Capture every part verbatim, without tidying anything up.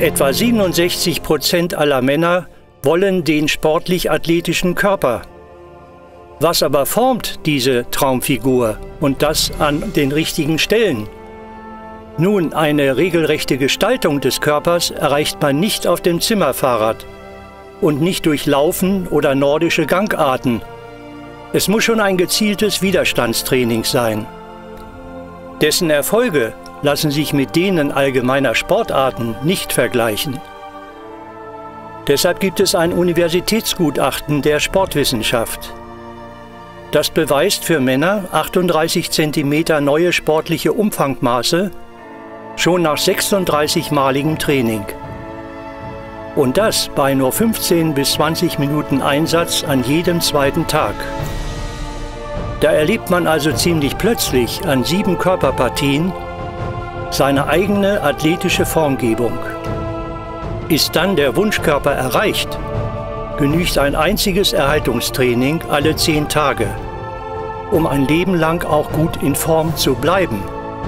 Etwa siebenundsechzig Prozent aller Männer wollen den sportlich-athletischen Körper. Was aber formt diese Traumfigur und das an den richtigen Stellen? Nun, eine regelrechte Gestaltung des Körpers erreicht man nicht auf dem Zimmerfahrrad und nicht durch Laufen oder nordische Gangarten. Es muss schon ein gezieltes Widerstandstraining sein. Dessen Erfolge lassen sich mit denen allgemeiner Sportarten nicht vergleichen. Deshalb gibt es ein Universitätsgutachten der Sportwissenschaft. Das beweist für Männer achtunddreißig Zentimeter neue sportliche Umfangmaße schon nach sechsunddreißigmaligem Training. Und das bei nur fünfzehn bis zwanzig Minuten Einsatz an jedem zweiten Tag. Da erlebt man also ziemlich plötzlich an sieben Körperpartien seine eigene athletische Formgebung. Ist dann der Wunschkörper erreicht, genügt ein einziges Erhaltungstraining alle zehn Tage, um ein Leben lang auch gut in Form zu bleiben.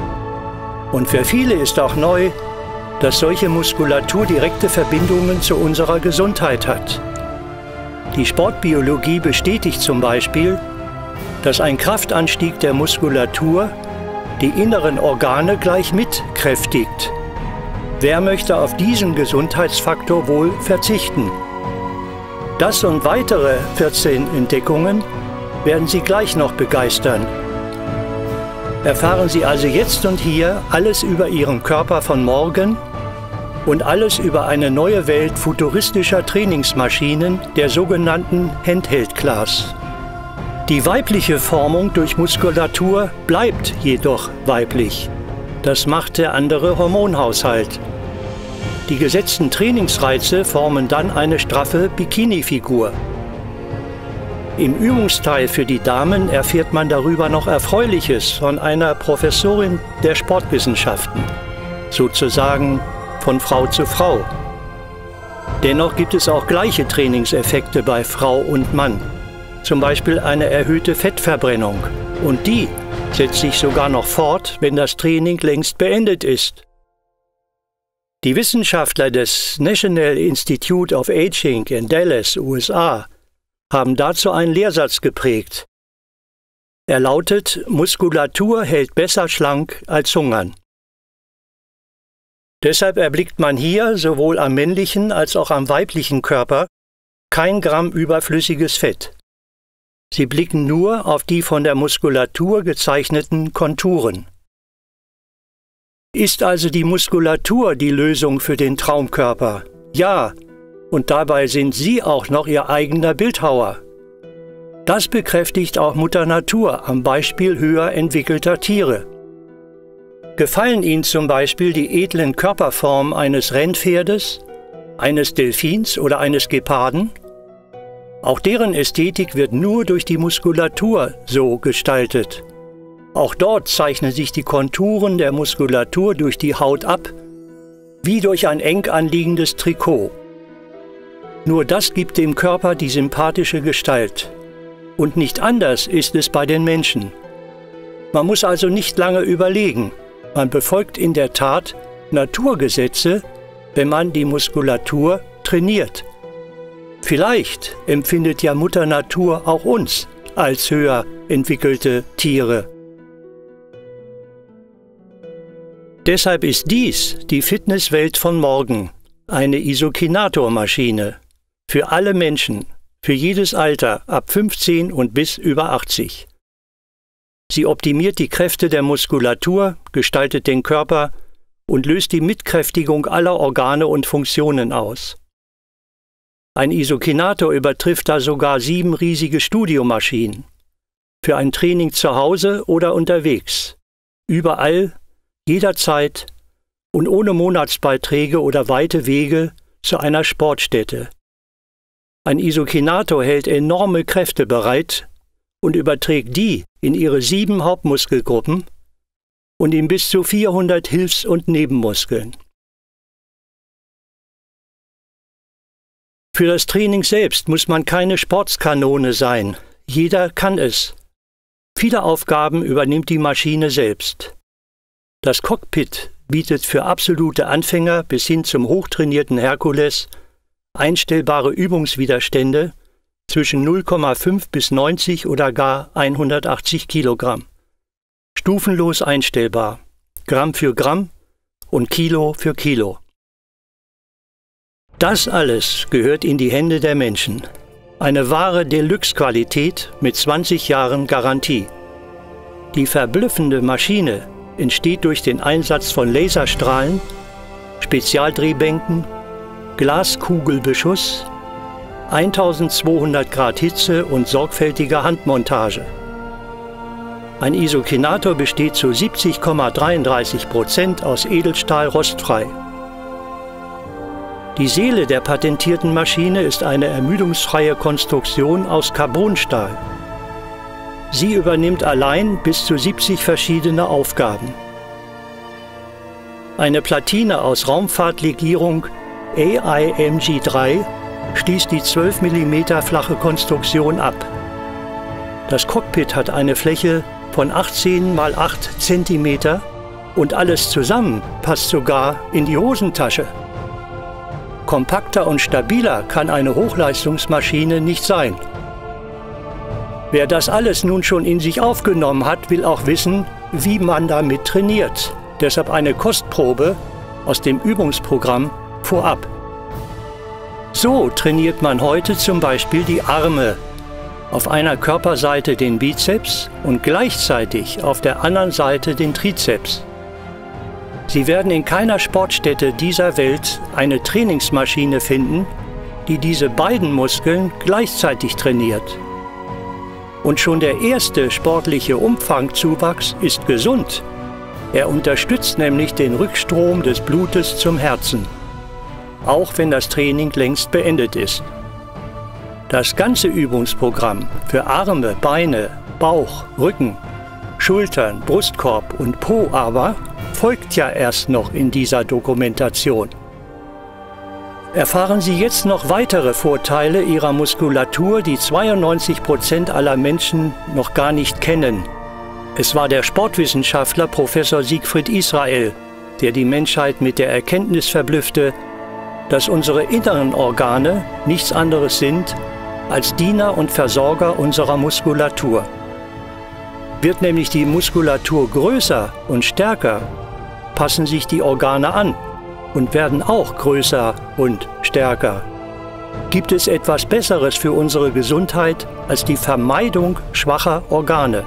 Und für viele ist auch neu, dass solche Muskulatur direkte Verbindungen zu unserer Gesundheit hat. Die Sportbiologie bestätigt zum Beispiel, dass ein Kraftanstieg der Muskulatur die inneren Organe gleich mit kräftigt. Wer möchte auf diesen Gesundheitsfaktor wohl verzichten? Das und weitere vierzehn Entdeckungen werden Sie gleich noch begeistern. Erfahren Sie also jetzt und hier alles über Ihren Körper von morgen und alles über eine neue Welt futuristischer Trainingsmaschinen der sogenannten Handheld Class. Die weibliche Formung durch Muskulatur bleibt jedoch weiblich. Das macht der andere Hormonhaushalt. Die gesetzten Trainingsreize formen dann eine straffe Bikini-Figur. Im Übungsteil für die Damen erfährt man darüber noch Erfreuliches von einer Professorin der Sportwissenschaften, sozusagen von Frau zu Frau. Dennoch gibt es auch gleiche Trainingseffekte bei Frau und Mann, zum Beispiel eine erhöhte Fettverbrennung. Und die setzt sich sogar noch fort, wenn das Training längst beendet ist. Die Wissenschaftler des National Institute of Aging in Dallas, U S A, haben dazu einen Lehrsatz geprägt. Er lautet: Muskulatur hält besser schlank als Hungern. Deshalb erblickt man hier sowohl am männlichen als auch am weiblichen Körper kein Gramm überflüssiges Fett. Sie blicken nur auf die von der Muskulatur gezeichneten Konturen. Ist also die Muskulatur die Lösung für den Traumkörper? Ja, und dabei sind Sie auch noch Ihr eigener Bildhauer. Das bekräftigt auch Mutter Natur am Beispiel höher entwickelter Tiere. Gefallen Ihnen zum Beispiel die edlen Körperformen eines Rennpferdes, eines Delfins oder eines Geparden? Auch deren Ästhetik wird nur durch die Muskulatur so gestaltet. Auch dort zeichnen sich die Konturen der Muskulatur durch die Haut ab, wie durch ein eng anliegendes Trikot. Nur das gibt dem Körper die sympathische Gestalt. Und nicht anders ist es bei den Menschen. Man muss also nicht lange überlegen. Man befolgt in der Tat Naturgesetze, wenn man die Muskulatur trainiert. Vielleicht empfindet ja Mutter Natur auch uns als höher entwickelte Tiere. Deshalb ist dies die Fitnesswelt von morgen, eine Isokinator-Maschine. Für alle Menschen, für jedes Alter, ab fünfzehn und bis über achtzig. Sie optimiert die Kräfte der Muskulatur, gestaltet den Körper und löst die Mitkräftigung aller Organe und Funktionen aus. Ein Isokinator übertrifft da sogar sieben riesige Studiomaschinen. Für ein Training zu Hause oder unterwegs. Überall, jederzeit und ohne Monatsbeiträge oder weite Wege zu einer Sportstätte. Ein Isokinator hält enorme Kräfte bereit und überträgt die in ihre sieben Hauptmuskelgruppen und in bis zu vierhundert Hilfs- und Nebenmuskeln. Für das Training selbst muss man keine Sportskanone sein. Jeder kann es. Viele Aufgaben übernimmt die Maschine selbst. Das Cockpit bietet für absolute Anfänger bis hin zum hochtrainierten Herkules einstellbare Übungswiderstände zwischen null Komma fünf bis neunzig oder gar hundertachtzig Kilogramm. Stufenlos einstellbar, Gramm für Gramm und Kilo für Kilo. Das alles gehört in die Hände der Menschen. Eine wahre Deluxe-Qualität mit zwanzig Jahren Garantie. Die verblüffende Maschine entsteht durch den Einsatz von Laserstrahlen, Spezialdrehbänken, Glaskugelbeschuss, eintausendzweihundert Grad Hitze und sorgfältiger Handmontage. Ein Isokinator besteht zu siebzig Komma dreiunddreißig Prozent aus Edelstahl rostfrei. Die Seele der patentierten Maschine ist eine ermüdungsfreie Konstruktion aus Carbonstahl. Sie übernimmt allein bis zu siebzig verschiedene Aufgaben. Eine Platine aus Raumfahrtlegierung A I M G drei schließt die zwölf Millimeter flache Konstruktion ab. Das Cockpit hat eine Fläche von achtzehn mal acht Zentimeter und alles zusammen passt sogar in die Hosentasche. Kompakter und stabiler kann eine Hochleistungsmaschine nicht sein. Wer das alles nun schon in sich aufgenommen hat, will auch wissen, wie man damit trainiert. Deshalb eine Kostprobe aus dem Übungsprogramm vorab. So trainiert man heute zum Beispiel die Arme. Auf einer Körperseite den Bizeps und gleichzeitig auf der anderen Seite den Trizeps. Sie werden in keiner Sportstätte dieser Welt eine Trainingsmaschine finden, die diese beiden Muskeln gleichzeitig trainiert. Und schon der erste sportliche Umfangzuwachs ist gesund. Er unterstützt nämlich den Rückstrom des Blutes zum Herzen, auch wenn das Training längst beendet ist. Das ganze Übungsprogramm für Arme, Beine, Bauch, Rücken, Schultern, Brustkorb und Po aber folgt ja erst noch in dieser Dokumentation. Erfahren Sie jetzt noch weitere Vorteile Ihrer Muskulatur, die zweiundneunzig Prozent aller Menschen noch gar nicht kennen. Es war der Sportwissenschaftler Professor Siegfried Israel, der die Menschheit mit der Erkenntnis verblüffte, dass unsere inneren Organe nichts anderes sind als Diener und Versorger unserer Muskulatur. Wird nämlich die Muskulatur größer und stärker, passen sich die Organe an und werden auch größer und stärker. Gibt es etwas Besseres für unsere Gesundheit als die Vermeidung schwacher Organe?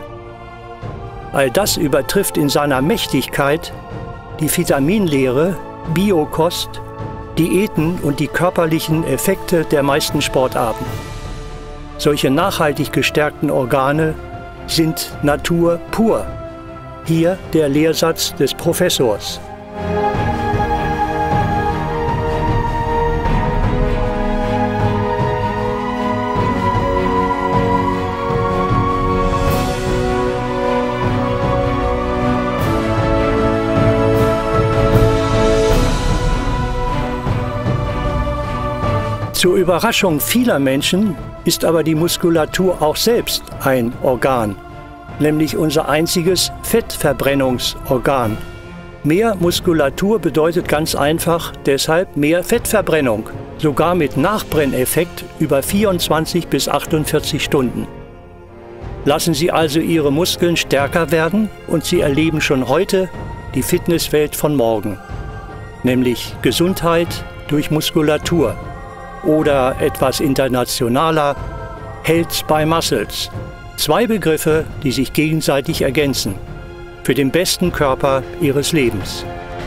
All das übertrifft in seiner Mächtigkeit die Vitaminlehre, Biokost, Diäten und die körperlichen Effekte der meisten Sportarten. Solche nachhaltig gestärkten Organe sind Natur pur. Hier der Lehrsatz des Professors. Zur Überraschung vieler Menschen ist aber die Muskulatur auch selbst ein Organ, nämlich unser einziges Fettverbrennungsorgan. Mehr Muskulatur bedeutet ganz einfach deshalb mehr Fettverbrennung, sogar mit Nachbrenneffekt über vierundzwanzig bis achtundvierzig Stunden. Lassen Sie also Ihre Muskeln stärker werden und Sie erleben schon heute die Fitnesswelt von morgen, nämlich Gesundheit durch Muskulatur. Oder etwas internationaler, Health by Muscles. Zwei Begriffe, die sich gegenseitig ergänzen, für den besten Körper Ihres Lebens.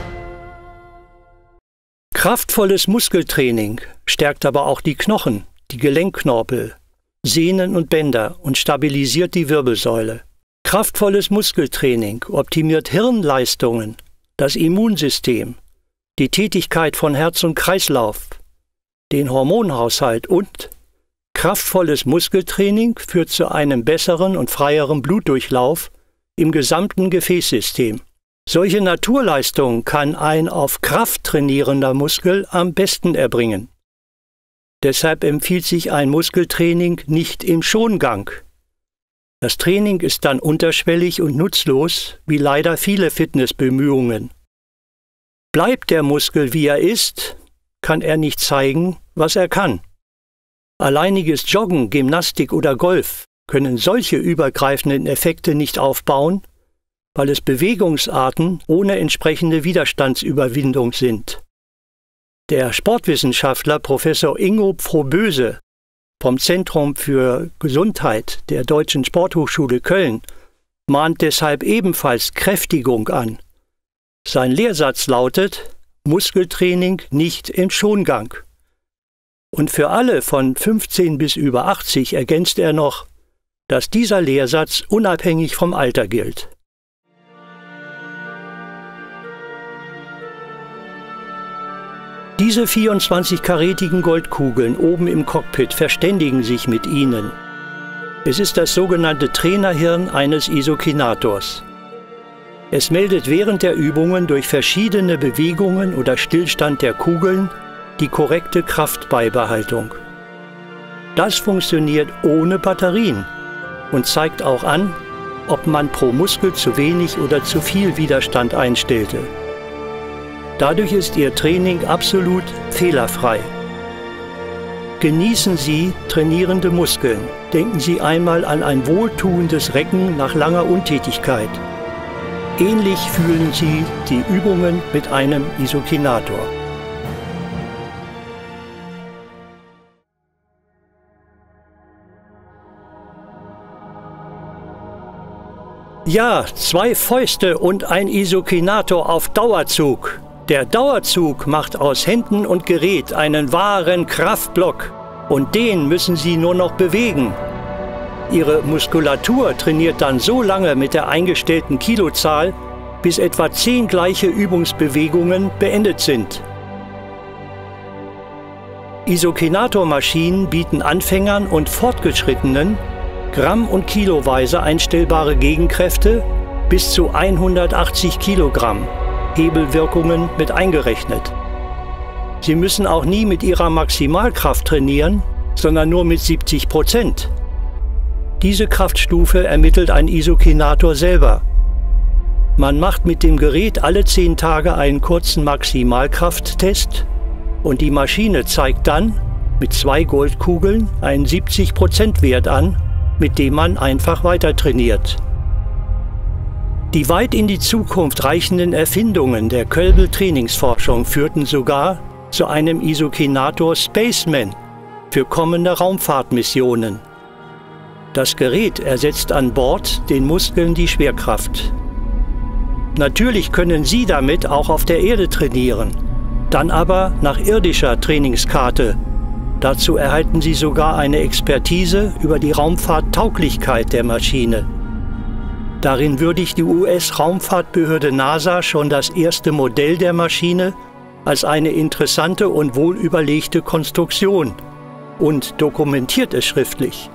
Kraftvolles Muskeltraining stärkt aber auch die Knochen, die Gelenkknorpel, Sehnen und Bänder und stabilisiert die Wirbelsäule. Kraftvolles Muskeltraining optimiert Hirnleistungen, das Immunsystem, die Tätigkeit von Herz und Kreislauf, den Hormonhaushalt und kraftvolles Muskeltraining führt zu einem besseren und freieren Blutdurchlauf im gesamten Gefäßsystem. Solche Naturleistungen kann ein auf Kraft trainierender Muskel am besten erbringen. Deshalb empfiehlt sich ein Muskeltraining nicht im Schongang. Das Training ist dann unterschwellig und nutzlos, wie leider viele Fitnessbemühungen. Bleibt der Muskel, wie er ist, kann er nicht zeigen, was er kann. Alleiniges Joggen, Gymnastik oder Golf können solche übergreifenden Effekte nicht aufbauen, weil es Bewegungsarten ohne entsprechende Widerstandsüberwindung sind. Der Sportwissenschaftler Professor Ingo Froboese vom Zentrum für Gesundheit der Deutschen Sporthochschule Köln mahnt deshalb ebenfalls Kräftigung an. Sein Lehrsatz lautet: Muskeltraining nicht im Schongang. Und für alle von fünfzehn bis über achtzig ergänzt er noch, dass dieser Lehrsatz unabhängig vom Alter gilt. Diese vierundzwanzig-karätigen Goldkugeln oben im Cockpit verständigen sich mit Ihnen. Es ist das sogenannte Trainerhirn eines Isokinators. Es meldet während der Übungen durch verschiedene Bewegungen oder Stillstand der Kugeln die korrekte Kraftbeibehaltung. Das funktioniert ohne Batterien und zeigt auch an, ob man pro Muskel zu wenig oder zu viel Widerstand einstellte. Dadurch ist Ihr Training absolut fehlerfrei. Genießen Sie trainierende Muskeln. Denken Sie einmal an ein wohltuendes Recken nach langer Untätigkeit. Ähnlich fühlen Sie die Übungen mit einem Isokinator. Ja, zwei Fäuste und ein Isokinator auf Dauerzug. Der Dauerzug macht aus Händen und Gerät einen wahren Kraftblock. Und den müssen Sie nur noch bewegen. Ihre Muskulatur trainiert dann so lange mit der eingestellten Kilozahl, bis etwa zehn gleiche Übungsbewegungen beendet sind. Isokinator-Maschinen bieten Anfängern und Fortgeschrittenen Gramm- und Kiloweise einstellbare Gegenkräfte bis zu hundertachtzig Kilogramm, Hebelwirkungen mit eingerechnet. Sie müssen auch nie mit ihrer Maximalkraft trainieren, sondern nur mit siebzig Prozent. Diese Kraftstufe ermittelt ein Isokinator selber. Man macht mit dem Gerät alle zehn Tage einen kurzen Maximalkrafttest und die Maschine zeigt dann mit zwei Goldkugeln einen siebzig Prozent Wert an, mit dem man einfach weiter trainiert. Die weit in die Zukunft reichenden Erfindungen der Kölbel Trainingsforschung führten sogar zu einem Isokinator Spaceman für kommende Raumfahrtmissionen. Das Gerät ersetzt an Bord den Muskeln die Schwerkraft. Natürlich können Sie damit auch auf der Erde trainieren, dann aber nach irdischer Trainingskarte. Dazu erhalten Sie sogar eine Expertise über die Raumfahrttauglichkeit der Maschine. Darin würdigt die U S-Raumfahrtbehörde NASA schon das erste Modell der Maschine als eine interessante und wohlüberlegte Konstruktion und dokumentiert es schriftlich.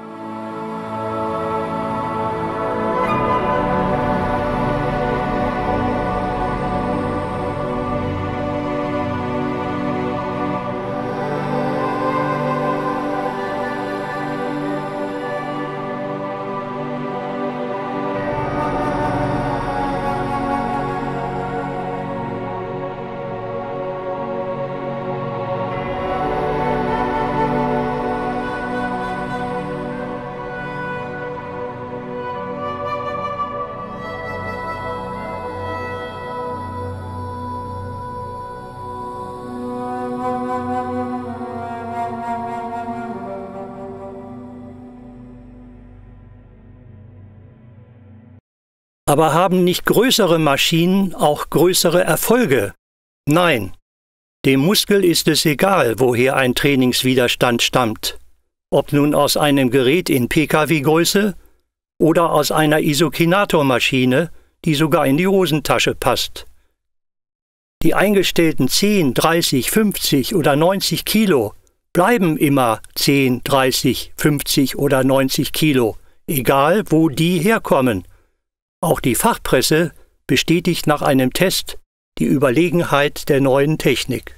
Aber haben nicht größere Maschinen auch größere Erfolge? Nein. Dem Muskel ist es egal, woher ein Trainingswiderstand stammt. Ob nun aus einem Gerät in P K W-Größe oder aus einer Isokinator-Maschine, die sogar in die Hosentasche passt. Die eingestellten zehn, dreißig, fünfzig oder neunzig Kilo bleiben immer zehn, dreißig, fünfzig oder neunzig Kilo, egal wo die herkommen. Auch die Fachpresse bestätigt nach einem Test die Überlegenheit der neuen Technik.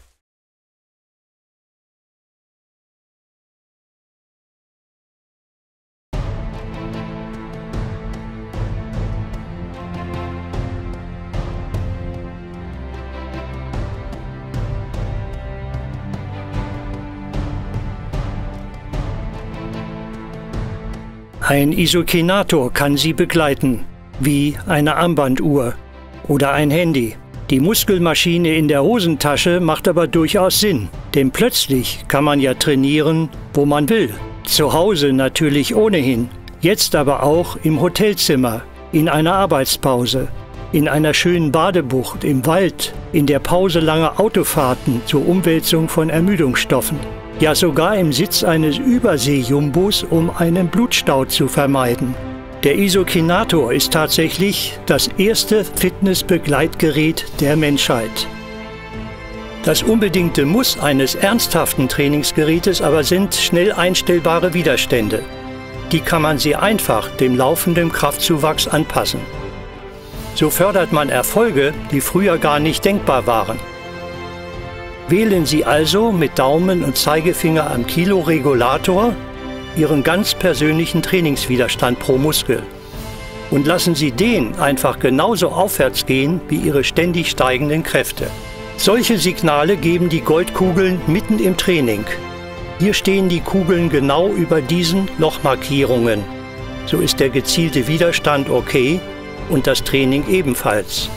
Ein Isokinator kann Sie begleiten, wie eine Armbanduhr oder ein Handy. Die Muskelmaschine in der Hosentasche macht aber durchaus Sinn, denn plötzlich kann man ja trainieren, wo man will. Zu Hause natürlich ohnehin, jetzt aber auch im Hotelzimmer, in einer Arbeitspause, in einer schönen Badebucht, im Wald, in der Pause langer Autofahrten zur Umwälzung von Ermüdungsstoffen. Ja, sogar im Sitz eines Überseejumbos, um einen Blutstau zu vermeiden. Der Isokinator ist tatsächlich das erste Fitnessbegleitgerät der Menschheit. Das unbedingte Muss eines ernsthaften Trainingsgerätes aber sind schnell einstellbare Widerstände. Die kann man sehr einfach dem laufenden Kraftzuwachs anpassen. So fördert man Erfolge, die früher gar nicht denkbar waren. Wählen Sie also mit Daumen und Zeigefinger am Kiloregulator Ihren ganz persönlichen Trainingswiderstand pro Muskel und lassen Sie den einfach genauso aufwärts gehen wie Ihre ständig steigenden Kräfte. Solche Signale geben die Goldkugeln mitten im Training. Hier stehen die Kugeln genau über diesen Lochmarkierungen. So ist der gezielte Widerstand okay und das Training ebenfalls.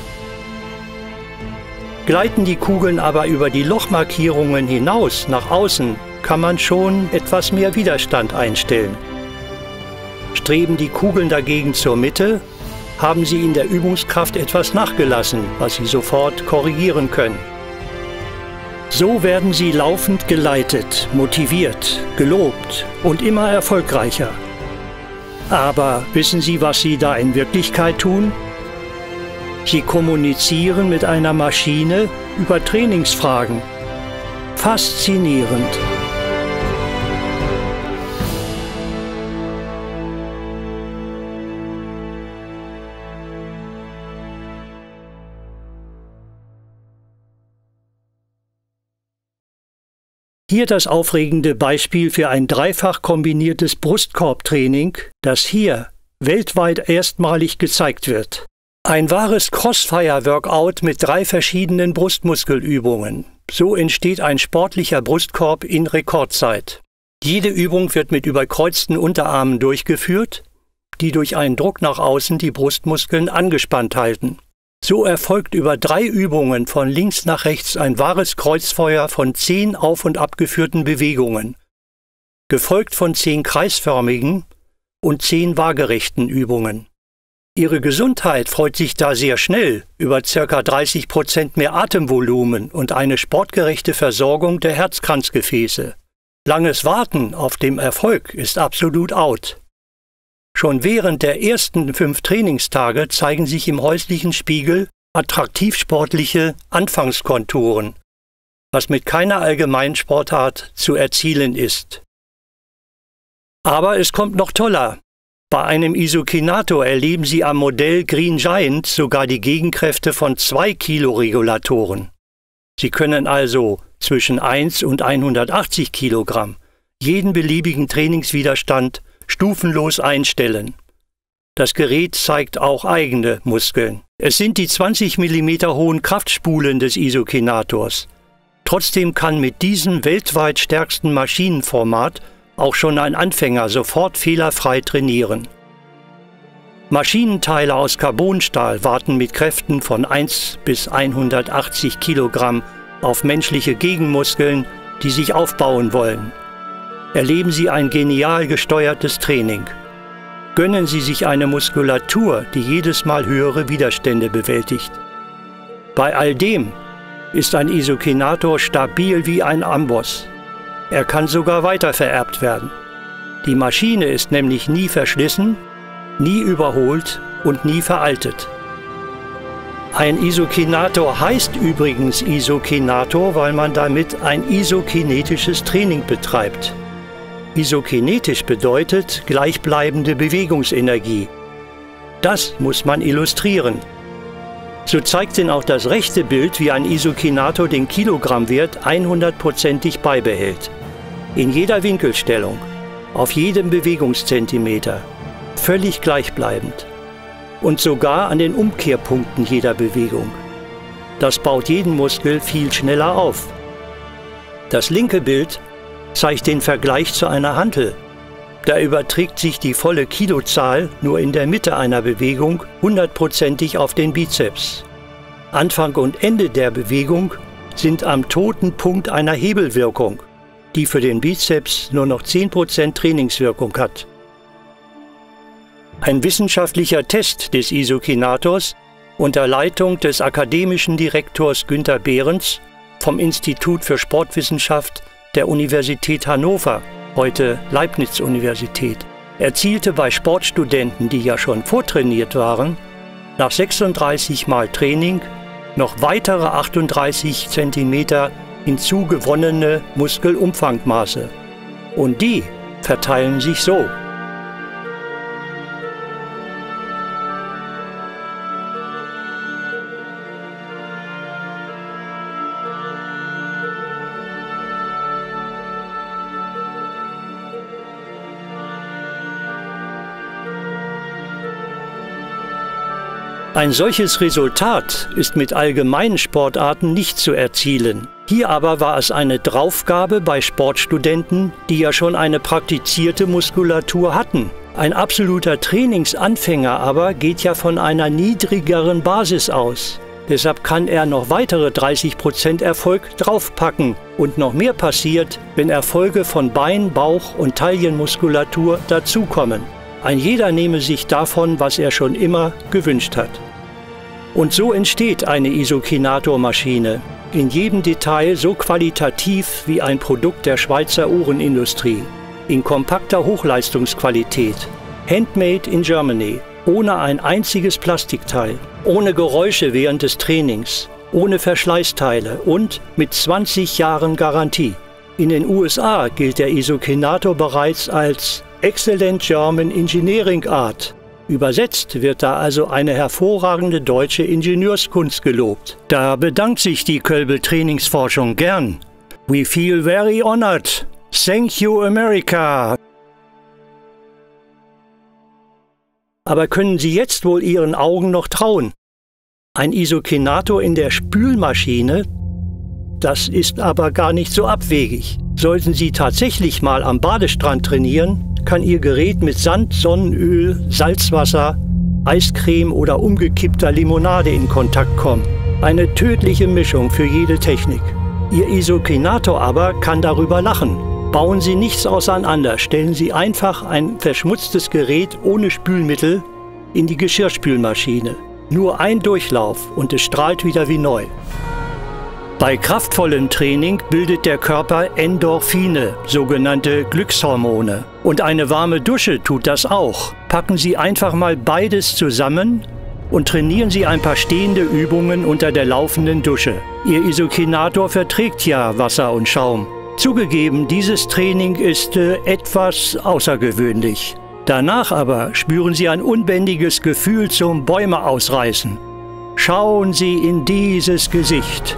Gleiten die Kugeln aber über die Lochmarkierungen hinaus nach außen, kann man schon etwas mehr Widerstand einstellen. Streben die Kugeln dagegen zur Mitte, haben sie in der Übungskraft etwas nachgelassen, was sie sofort korrigieren können. So werden sie laufend geleitet, motiviert, gelobt und immer erfolgreicher. Aber wissen Sie, was Sie da in Wirklichkeit tun? Sie kommunizieren mit einer Maschine über Trainingsfragen. Faszinierend. Hier das aufregende Beispiel für ein dreifach kombiniertes Brustkorbtraining, das hier weltweit erstmalig gezeigt wird. Ein wahres Crossfire-Workout mit drei verschiedenen Brustmuskelübungen. So entsteht ein sportlicher Brustkorb in Rekordzeit. Jede Übung wird mit überkreuzten Unterarmen durchgeführt, die durch einen Druck nach außen die Brustmuskeln angespannt halten. So erfolgt über drei Übungen von links nach rechts ein wahres Kreuzfeuer von zehn auf- und abgeführten Bewegungen, gefolgt von zehn kreisförmigen und zehn waagerechten Übungen. Ihre Gesundheit freut sich da sehr schnell über ca. dreißig Prozent mehr Atemvolumen und eine sportgerechte Versorgung der Herzkranzgefäße. Langes Warten auf den Erfolg ist absolut out. Schon während der ersten fünf Trainingstage zeigen sich im häuslichen Spiegel attraktiv sportliche Anfangskonturen, was mit keiner Allgemeinsportart zu erzielen ist. Aber es kommt noch toller. Bei einem Isokinator erleben Sie am Modell Green Giant sogar die Gegenkräfte von zwei Kiloregulatoren. Sie können also zwischen eins und hundertachtzig Kilogramm jeden beliebigen Trainingswiderstand stufenlos einstellen. Das Gerät zeigt auch eigene Muskeln. Es sind die zwanzig Millimeter hohen Kraftspulen des Isokinators. Trotzdem kann mit diesem weltweit stärksten Maschinenformat auch schon ein Anfänger sofort fehlerfrei trainieren. Maschinenteile aus Carbonstahl warten mit Kräften von eins bis hundertachtzig Kilogramm auf menschliche Gegenmuskeln, die sich aufbauen wollen. Erleben Sie ein genial gesteuertes Training. Gönnen Sie sich eine Muskulatur, die jedes Mal höhere Widerstände bewältigt. Bei all dem ist ein Isokinator stabil wie ein Amboss. Er kann sogar weitervererbt werden. Die Maschine ist nämlich nie verschlissen, nie überholt und nie veraltet. Ein Isokinator heißt übrigens Isokinator, weil man damit ein isokinetisches Training betreibt. Isokinetisch bedeutet gleichbleibende Bewegungsenergie. Das muss man illustrieren. So zeigt denn auch das rechte Bild, wie ein Isokinator den Kilogrammwert hundertprozentig beibehält. In jeder Winkelstellung, auf jedem Bewegungszentimeter, völlig gleichbleibend. Und sogar an den Umkehrpunkten jeder Bewegung. Das baut jeden Muskel viel schneller auf. Das linke Bild zeigt den Vergleich zu einer Hantel. Da überträgt sich die volle Kilozahl nur in der Mitte einer Bewegung hundertprozentig auf den Bizeps. Anfang und Ende der Bewegung sind am toten Punkt einer Hebelwirkung, die für den Bizeps nur noch zehn Prozent Trainingswirkung hat. Ein wissenschaftlicher Test des Isokinators unter Leitung des akademischen Direktors Günter Behrens vom Institut für Sportwissenschaft der Universität Hannover, heute Leibniz-Universität, erzielte bei Sportstudenten, die ja schon vortrainiert waren, nach sechsunddreißig Mal Training noch weitere achtunddreißig Zentimeter hinzugewonnene Muskelumfangmaße. Und die verteilen sich so. Ein solches Resultat ist mit allgemeinen Sportarten nicht zu erzielen. Hier aber war es eine Draufgabe bei Sportstudenten, die ja schon eine praktizierte Muskulatur hatten. Ein absoluter Trainingsanfänger aber geht ja von einer niedrigeren Basis aus. Deshalb kann er noch weitere dreißig Prozent Erfolg draufpacken und noch mehr passiert, wenn Erfolge von Bein-, Bauch- und Taillenmuskulatur dazukommen. Ein jeder nehme sich davon, was er schon immer gewünscht hat. Und so entsteht eine Isokinator-Maschine, in jedem Detail so qualitativ wie ein Produkt der Schweizer Uhrenindustrie, in kompakter Hochleistungsqualität, handmade in Germany, ohne ein einziges Plastikteil, ohne Geräusche während des Trainings, ohne Verschleißteile und mit zwanzig Jahren Garantie. In den U S A gilt der Isokinator bereits als Excellent German Engineering Art. Übersetzt wird da also eine hervorragende deutsche Ingenieurskunst gelobt. Da bedankt sich die Kölbel Trainingsforschung gern. We feel very honored. Thank you, America. Aber können Sie jetzt wohl Ihren Augen noch trauen? Ein Isokinator in der Spülmaschine? Das ist aber gar nicht so abwegig. Sollten Sie tatsächlich mal am Badestrand trainieren, kann Ihr Gerät mit Sand, Sonnenöl, Salzwasser, Eiscreme oder umgekippter Limonade in Kontakt kommen. Eine tödliche Mischung für jede Technik. Ihr Isokinator aber kann darüber lachen. Bauen Sie nichts auseinander, stellen Sie einfach ein verschmutztes Gerät ohne Spülmittel in die Geschirrspülmaschine. Nur ein Durchlauf und es strahlt wieder wie neu. Bei kraftvollem Training bildet der Körper Endorphine, sogenannte Glückshormone. Und eine warme Dusche tut das auch. Packen Sie einfach mal beides zusammen und trainieren Sie ein paar stehende Übungen unter der laufenden Dusche. Ihr Isokinator verträgt ja Wasser und Schaum. Zugegeben, dieses Training ist äh, etwas außergewöhnlich. Danach aber spüren Sie ein unbändiges Gefühl zum Bäume ausreißen. Schauen Sie in dieses Gesicht.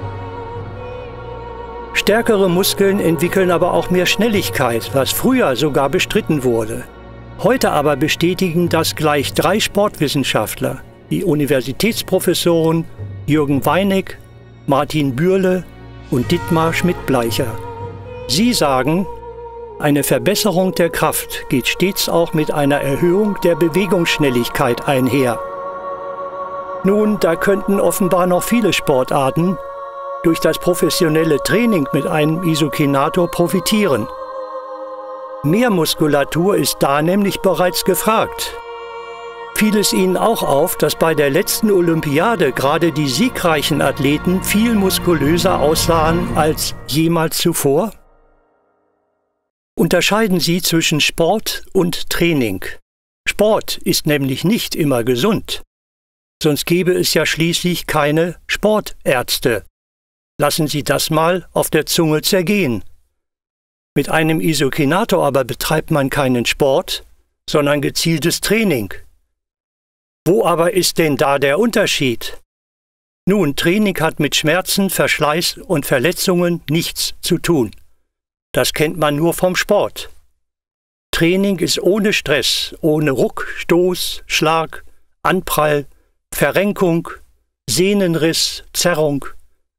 Stärkere Muskeln entwickeln aber auch mehr Schnelligkeit, was früher sogar bestritten wurde. Heute aber bestätigen das gleich drei Sportwissenschaftler, die Universitätsprofessoren Jürgen Weinig, Martin Bürle und Dietmar Schmidt-Bleicher. Sie sagen, eine Verbesserung der Kraft geht stets auch mit einer Erhöhung der Bewegungsschnelligkeit einher. Nun, da könnten offenbar noch viele Sportarten durch das professionelle Training mit einem Isokinator profitieren. Mehr Muskulatur ist da nämlich bereits gefragt. Fiel es Ihnen auch auf, dass bei der letzten Olympiade gerade die siegreichen Athleten viel muskulöser aussahen als jemals zuvor? Unterscheiden Sie zwischen Sport und Training. Sport ist nämlich nicht immer gesund. Sonst gäbe es ja schließlich keine Sportärzte. Lassen Sie das mal auf der Zunge zergehen. Mit einem Isokinator aber betreibt man keinen Sport, sondern gezieltes Training. Wo aber ist denn da der Unterschied? Nun, Training hat mit Schmerzen, Verschleiß und Verletzungen nichts zu tun. Das kennt man nur vom Sport. Training ist ohne Stress, ohne Ruck, Stoß, Schlag, Anprall, Verrenkung, Sehnenriss, Zerrung,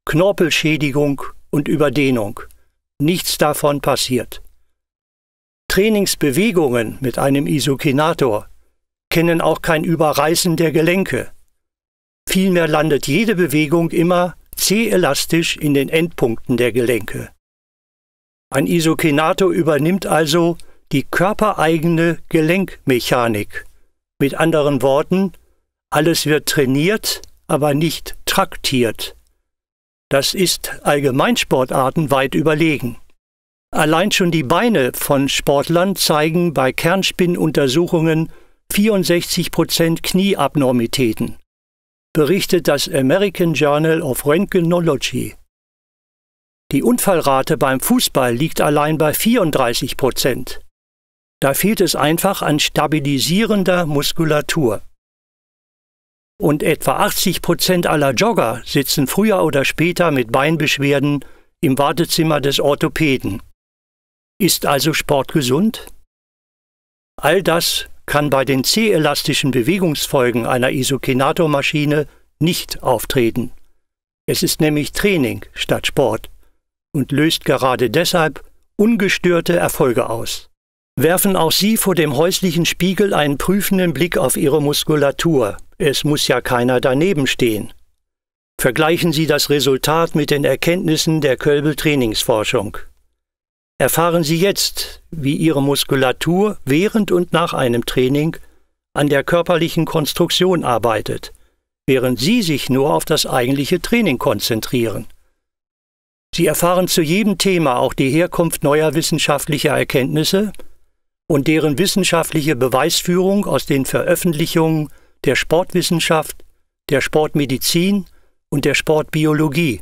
Knorpelschädigung und Überdehnung. Nichts davon passiert. Trainingsbewegungen mit einem Isokinator kennen auch kein Überreißen der Gelenke. Vielmehr landet jede Bewegung immer C-elastisch in den Endpunkten der Gelenke. Ein Isokinator übernimmt also die körpereigene Gelenkmechanik. Mit anderen Worten, alles wird trainiert, aber nicht traktiert. Das ist Allgemeinsportarten weit überlegen. Allein schon die Beine von Sportlern zeigen bei Kernspinnuntersuchungen vierundsechzig Prozent Knieabnormitäten, berichtet das American Journal of Röntgenology. Die Unfallrate beim Fußball liegt allein bei vierunddreißig Prozent. Da fehlt es einfach an stabilisierender Muskulatur. Und etwa achtzig Prozent aller Jogger sitzen früher oder später mit Beinbeschwerden im Wartezimmer des Orthopäden. Ist also Sport gesund? All das kann bei den C-elastischen Bewegungsfolgen einer Isokinator-Maschine nicht auftreten. Es ist nämlich Training statt Sport und löst gerade deshalb ungestörte Erfolge aus. Werfen auch Sie vor dem häuslichen Spiegel einen prüfenden Blick auf Ihre Muskulatur. Es muss ja keiner daneben stehen. Vergleichen Sie das Resultat mit den Erkenntnissen der Kölbel-Trainingsforschung. Erfahren Sie jetzt, wie Ihre Muskulatur während und nach einem Training an der körperlichen Konstruktion arbeitet, während Sie sich nur auf das eigentliche Training konzentrieren. Sie erfahren zu jedem Thema auch die Herkunft neuer wissenschaftlicher Erkenntnisse und deren wissenschaftliche Beweisführung aus den Veröffentlichungen der Sportwissenschaft, der Sportmedizin und der Sportbiologie.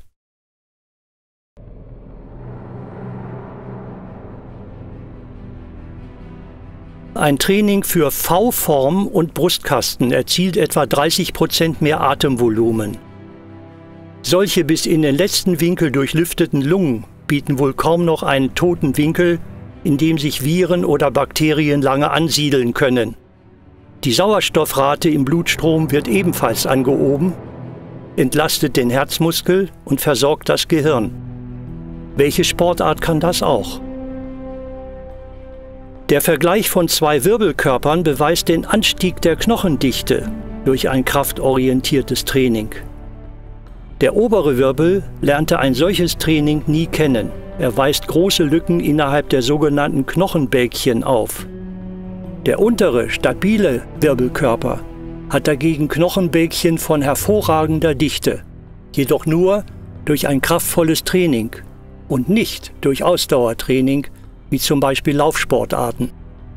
Ein Training für V-Form und Brustkasten erzielt etwa dreißig Prozent mehr Atemvolumen. Solche bis in den letzten Winkel durchlüfteten Lungen bieten wohl kaum noch einen toten Winkel, in dem sich Viren oder Bakterien lange ansiedeln können. Die Sauerstoffrate im Blutstrom wird ebenfalls angehoben, entlastet den Herzmuskel und versorgt das Gehirn. Welche Sportart kann das auch? Der Vergleich von zwei Wirbelkörpern beweist den Anstieg der Knochendichte durch ein kraftorientiertes Training. Der obere Wirbel lernte ein solches Training nie kennen. Er weist große Lücken innerhalb der sogenannten Knochenbälkchen auf. Der untere, stabile Wirbelkörper hat dagegen Knochenbälkchen von hervorragender Dichte, jedoch nur durch ein kraftvolles Training und nicht durch Ausdauertraining, wie zum Beispiel Laufsportarten.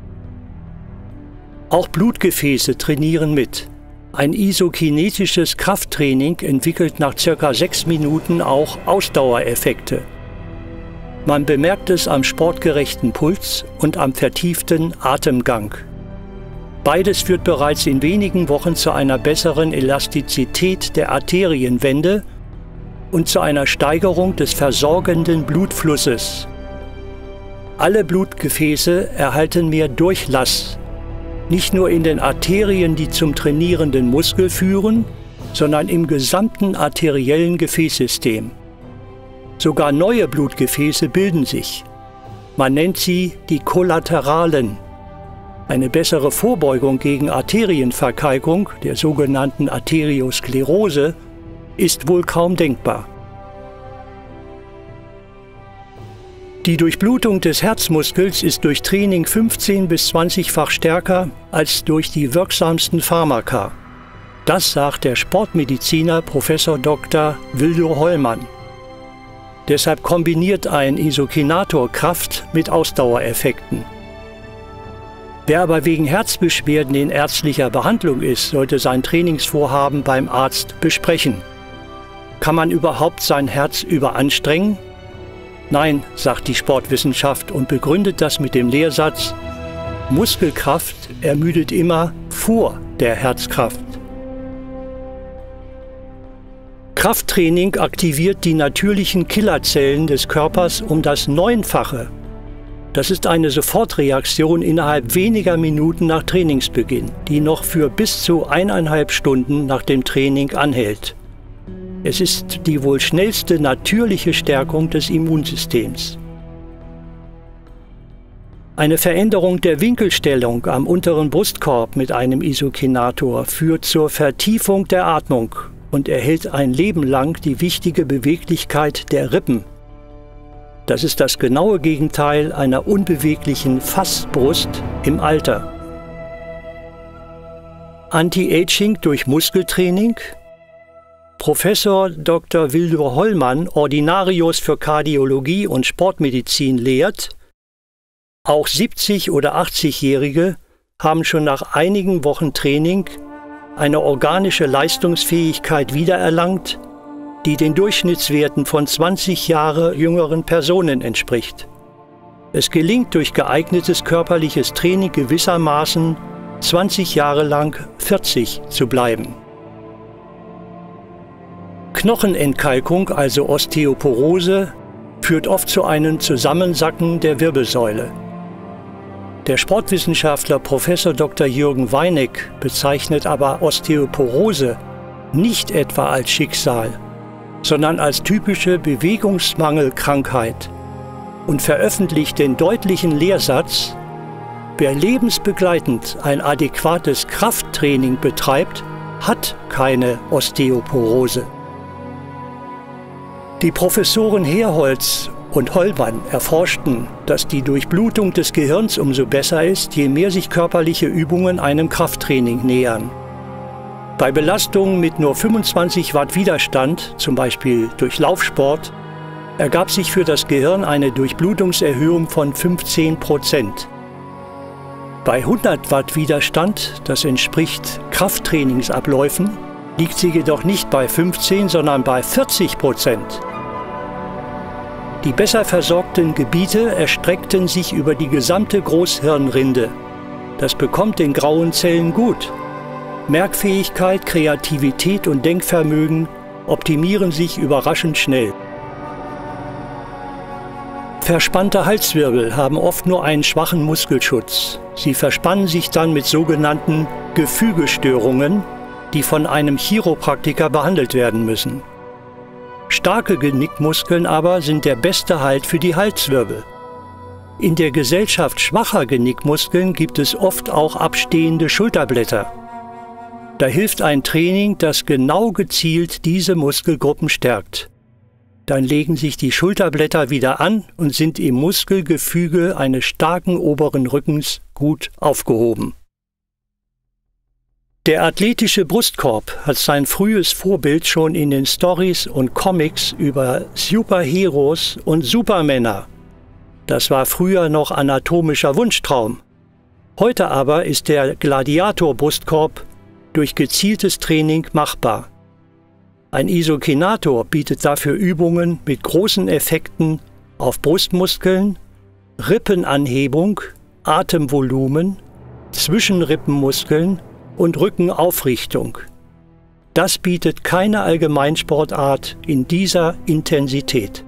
Auch Blutgefäße trainieren mit. Ein isokinetisches Krafttraining entwickelt nach circa sechs Minuten auch Ausdauereffekte. Man bemerkt es am sportgerechten Puls und am vertieften Atemgang. Beides führt bereits in wenigen Wochen zu einer besseren Elastizität der Arterienwände und zu einer Steigerung des versorgenden Blutflusses. Alle Blutgefäße erhalten mehr Durchlass, nicht nur in den Arterien, die zum trainierenden Muskel führen, sondern im gesamten arteriellen Gefäßsystem. Sogar neue Blutgefäße bilden sich. Man nennt sie die Kollateralen. Eine bessere Vorbeugung gegen Arterienverkalkung, der sogenannten Arteriosklerose, ist wohl kaum denkbar. Die Durchblutung des Herzmuskels ist durch Training fünfzehn bis zwanzig-fach stärker als durch die wirksamsten Pharmaka. Das sagt der Sportmediziner Professor Doktor Viljo Hollmann. Deshalb kombiniert ein Isokinator Kraft mit Ausdauereffekten. Wer aber wegen Herzbeschwerden in ärztlicher Behandlung ist, sollte sein Trainingsvorhaben beim Arzt besprechen. Kann man überhaupt sein Herz überanstrengen? Nein, sagt die Sportwissenschaft und begründet das mit dem Lehrsatz: Muskelkraft ermüdet immer vor der Herzkraft. Krafttraining aktiviert die natürlichen Killerzellen des Körpers um das Neunfache. Das ist eine Sofortreaktion innerhalb weniger Minuten nach Trainingsbeginn, die noch für bis zu eineinhalb Stunden nach dem Training anhält. Es ist die wohl schnellste natürliche Stärkung des Immunsystems. Eine Veränderung der Winkelstellung am unteren Brustkorb mit einem Isokinator führt zur Vertiefung der Atmung und erhält ein Leben lang die wichtige Beweglichkeit der Rippen. Das ist das genaue Gegenteil einer unbeweglichen Fassbrust im Alter. Anti-Aging durch Muskeltraining? Professor Doktor Wildur Hollmann, Ordinarius für Kardiologie und Sportmedizin, lehrt: Auch siebzig- oder achtzigjährige haben schon nach einigen Wochen Training eine organische Leistungsfähigkeit wiedererlangt, die den Durchschnittswerten von zwanzig Jahre jüngeren Personen entspricht. Es gelingt durch geeignetes körperliches Training gewissermaßen, zwanzig Jahre lang vierzig zu bleiben. Knochenentkalkung, also Osteoporose, führt oft zu einem Zusammensacken der Wirbelsäule. Der Sportwissenschaftler Professor Doktor Jürgen Weineck bezeichnet aber Osteoporose nicht etwa als Schicksal, sondern als typische Bewegungsmangelkrankheit und veröffentlicht den deutlichen Lehrsatz: Wer lebensbegleitend ein adäquates Krafttraining betreibt, hat keine Osteoporose. Die Professoren Herholz und Hollmann erforschten, dass die Durchblutung des Gehirns umso besser ist, je mehr sich körperliche Übungen einem Krafttraining nähern. Bei Belastungen mit nur fünfundzwanzig Watt Widerstand, zum Beispiel durch Laufsport, ergab sich für das Gehirn eine Durchblutungserhöhung von fünfzehn Prozent. Bei hundert Watt Widerstand, das entspricht Krafttrainingsabläufen, liegt sie jedoch nicht bei fünfzehn, sondern bei vierzig Prozent. Die besser versorgten Gebiete erstreckten sich über die gesamte Großhirnrinde. Das bekommt den grauen Zellen gut. Merkfähigkeit, Kreativität und Denkvermögen optimieren sich überraschend schnell. Verspannte Halswirbel haben oft nur einen schwachen Muskelschutz. Sie verspannen sich dann mit sogenannten Gefügestörungen, die von einem Chiropraktiker behandelt werden müssen. Starke Genickmuskeln aber sind der beste Halt für die Halswirbel. In der Gesellschaft schwacher Genickmuskeln gibt es oft auch abstehende Schulterblätter. Da hilft ein Training, das genau gezielt diese Muskelgruppen stärkt. Dann legen sich die Schulterblätter wieder an und sind im Muskelgefüge eines starken oberen Rückens gut aufgehoben. Der athletische Brustkorb hat sein frühes Vorbild schon in den Stories und Comics über Superheroes und Supermänner. Das war früher noch anatomischer Wunschtraum. Heute aber ist der Gladiator-Brustkorb durch gezieltes Training machbar. Ein Isokinator bietet dafür Übungen mit großen Effekten auf Brustmuskeln, Rippenanhebung, Atemvolumen, Zwischenrippenmuskeln und Rückenaufrichtung. Das bietet keine Allgemeinsportart in dieser Intensität.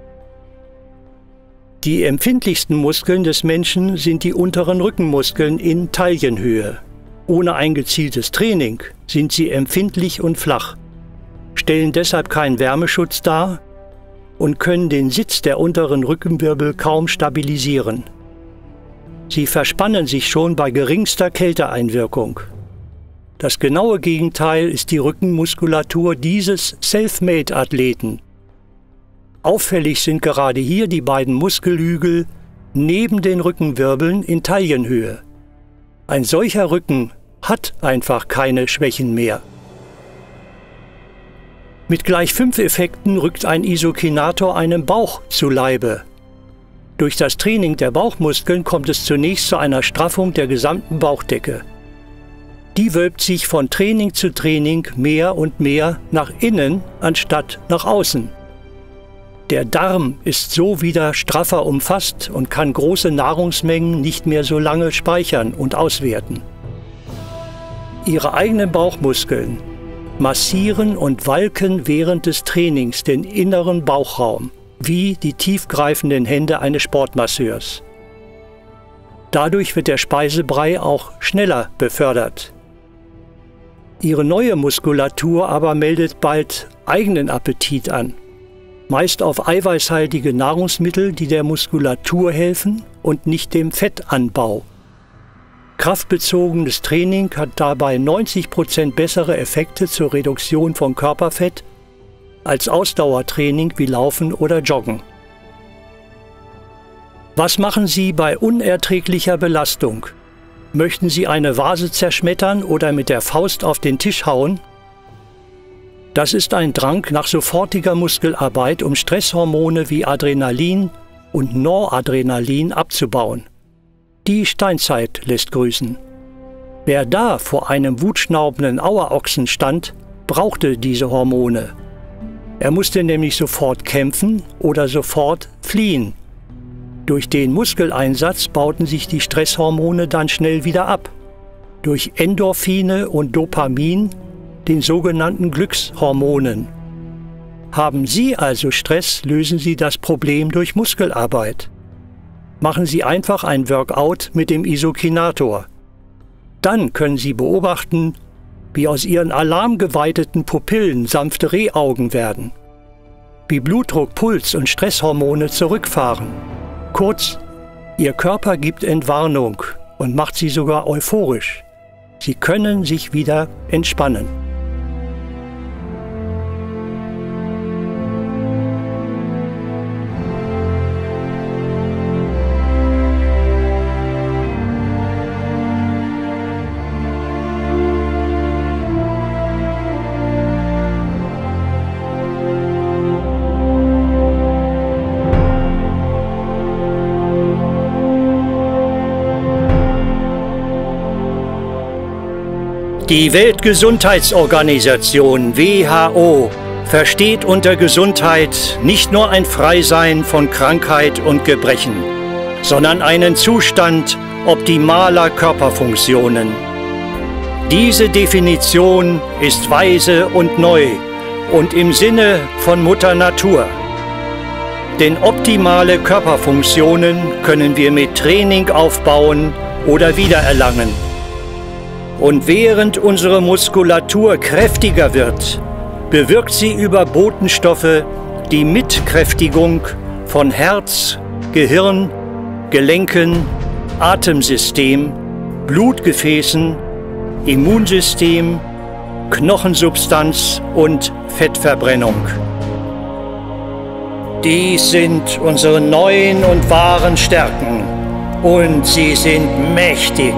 Die empfindlichsten Muskeln des Menschen sind die unteren Rückenmuskeln in Taillenhöhe. Ohne ein gezieltes Training sind sie empfindlich und flach, stellen deshalb keinen Wärmeschutz dar und können den Sitz der unteren Rückenwirbel kaum stabilisieren. Sie verspannen sich schon bei geringster Kälteeinwirkung. Das genaue Gegenteil ist die Rückenmuskulatur dieses Selfmade-Athleten. Auffällig sind gerade hier die beiden Muskelhügel neben den Rückenwirbeln in Taillenhöhe. Ein solcher Rücken hat einfach keine Schwächen mehr. Mit gleich fünf Effekten rückt ein Isokinator einem Bauch zu Leibe. Durch das Training der Bauchmuskeln kommt es zunächst zu einer Straffung der gesamten Bauchdecke. Die wölbt sich von Training zu Training mehr und mehr nach innen anstatt nach außen. Der Darm ist so wieder straffer umfasst und kann große Nahrungsmengen nicht mehr so lange speichern und auswerten. Ihre eigenen Bauchmuskeln massieren und walken während des Trainings den inneren Bauchraum, wie die tiefgreifenden Hände eines Sportmasseurs. Dadurch wird der Speisebrei auch schneller befördert. Ihre neue Muskulatur aber meldet bald eigenen Appetit an, meist auf eiweißhaltige Nahrungsmittel, die der Muskulatur helfen und nicht dem Fettanbau. Kraftbezogenes Training hat dabei neunzig Prozent bessere Effekte zur Reduktion von Körperfett als Ausdauertraining wie Laufen oder Joggen. Was machen Sie bei unerträglicher Belastung? Möchten Sie eine Vase zerschmettern oder mit der Faust auf den Tisch hauen? Das ist ein Drang nach sofortiger Muskelarbeit, um Stresshormone wie Adrenalin und Noradrenalin abzubauen. Die Steinzeit lässt grüßen. Wer da vor einem wutschnaubenden Auerochsen stand, brauchte diese Hormone. Er musste nämlich sofort kämpfen oder sofort fliehen. Durch den Muskeleinsatz bauten sich die Stresshormone dann schnell wieder ab. Durch Endorphine und Dopamin, den sogenannten Glückshormonen. Haben Sie also Stress, lösen Sie das Problem durch Muskelarbeit. Machen Sie einfach ein Workout mit dem Isokinator. Dann können Sie beobachten, wie aus Ihren alarmgeweiteten Pupillen sanfte Rehaugen werden, wie Blutdruck, Puls und Stresshormone zurückfahren. Kurz, Ihr Körper gibt Entwarnung und macht Sie sogar euphorisch. Sie können sich wieder entspannen. Die Weltgesundheitsorganisation W H O versteht unter Gesundheit nicht nur ein Freisein von Krankheit und Gebrechen, sondern einen Zustand optimaler Körperfunktionen. Diese Definition ist weise und neu und im Sinne von Mutter Natur. Denn optimale Körperfunktionen können wir mit Training aufbauen oder wiedererlangen. Und während unsere Muskulatur kräftiger wird, bewirkt sie über Botenstoffe die Mitkräftigung von Herz, Gehirn, Gelenken, Atemsystem, Blutgefäßen, Immunsystem, Knochensubstanz und Fettverbrennung. Dies sind unsere neuen und wahren Stärken und sie sind mächtig.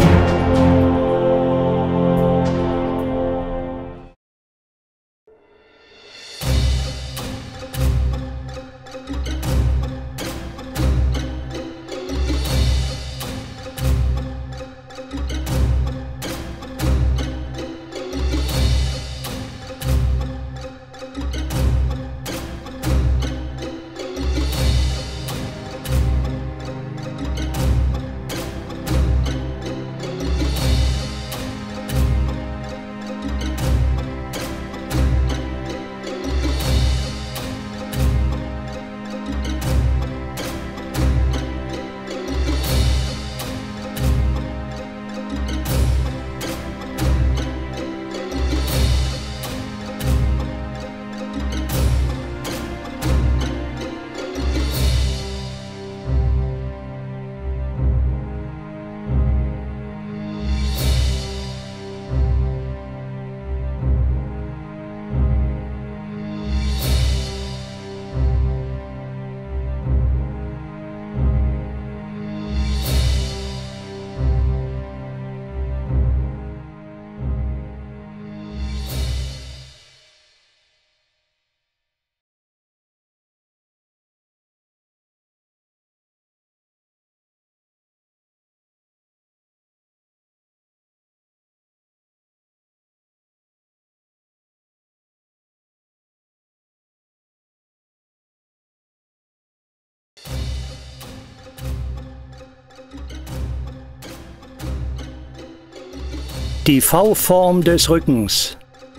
Die V-Form des Rückens.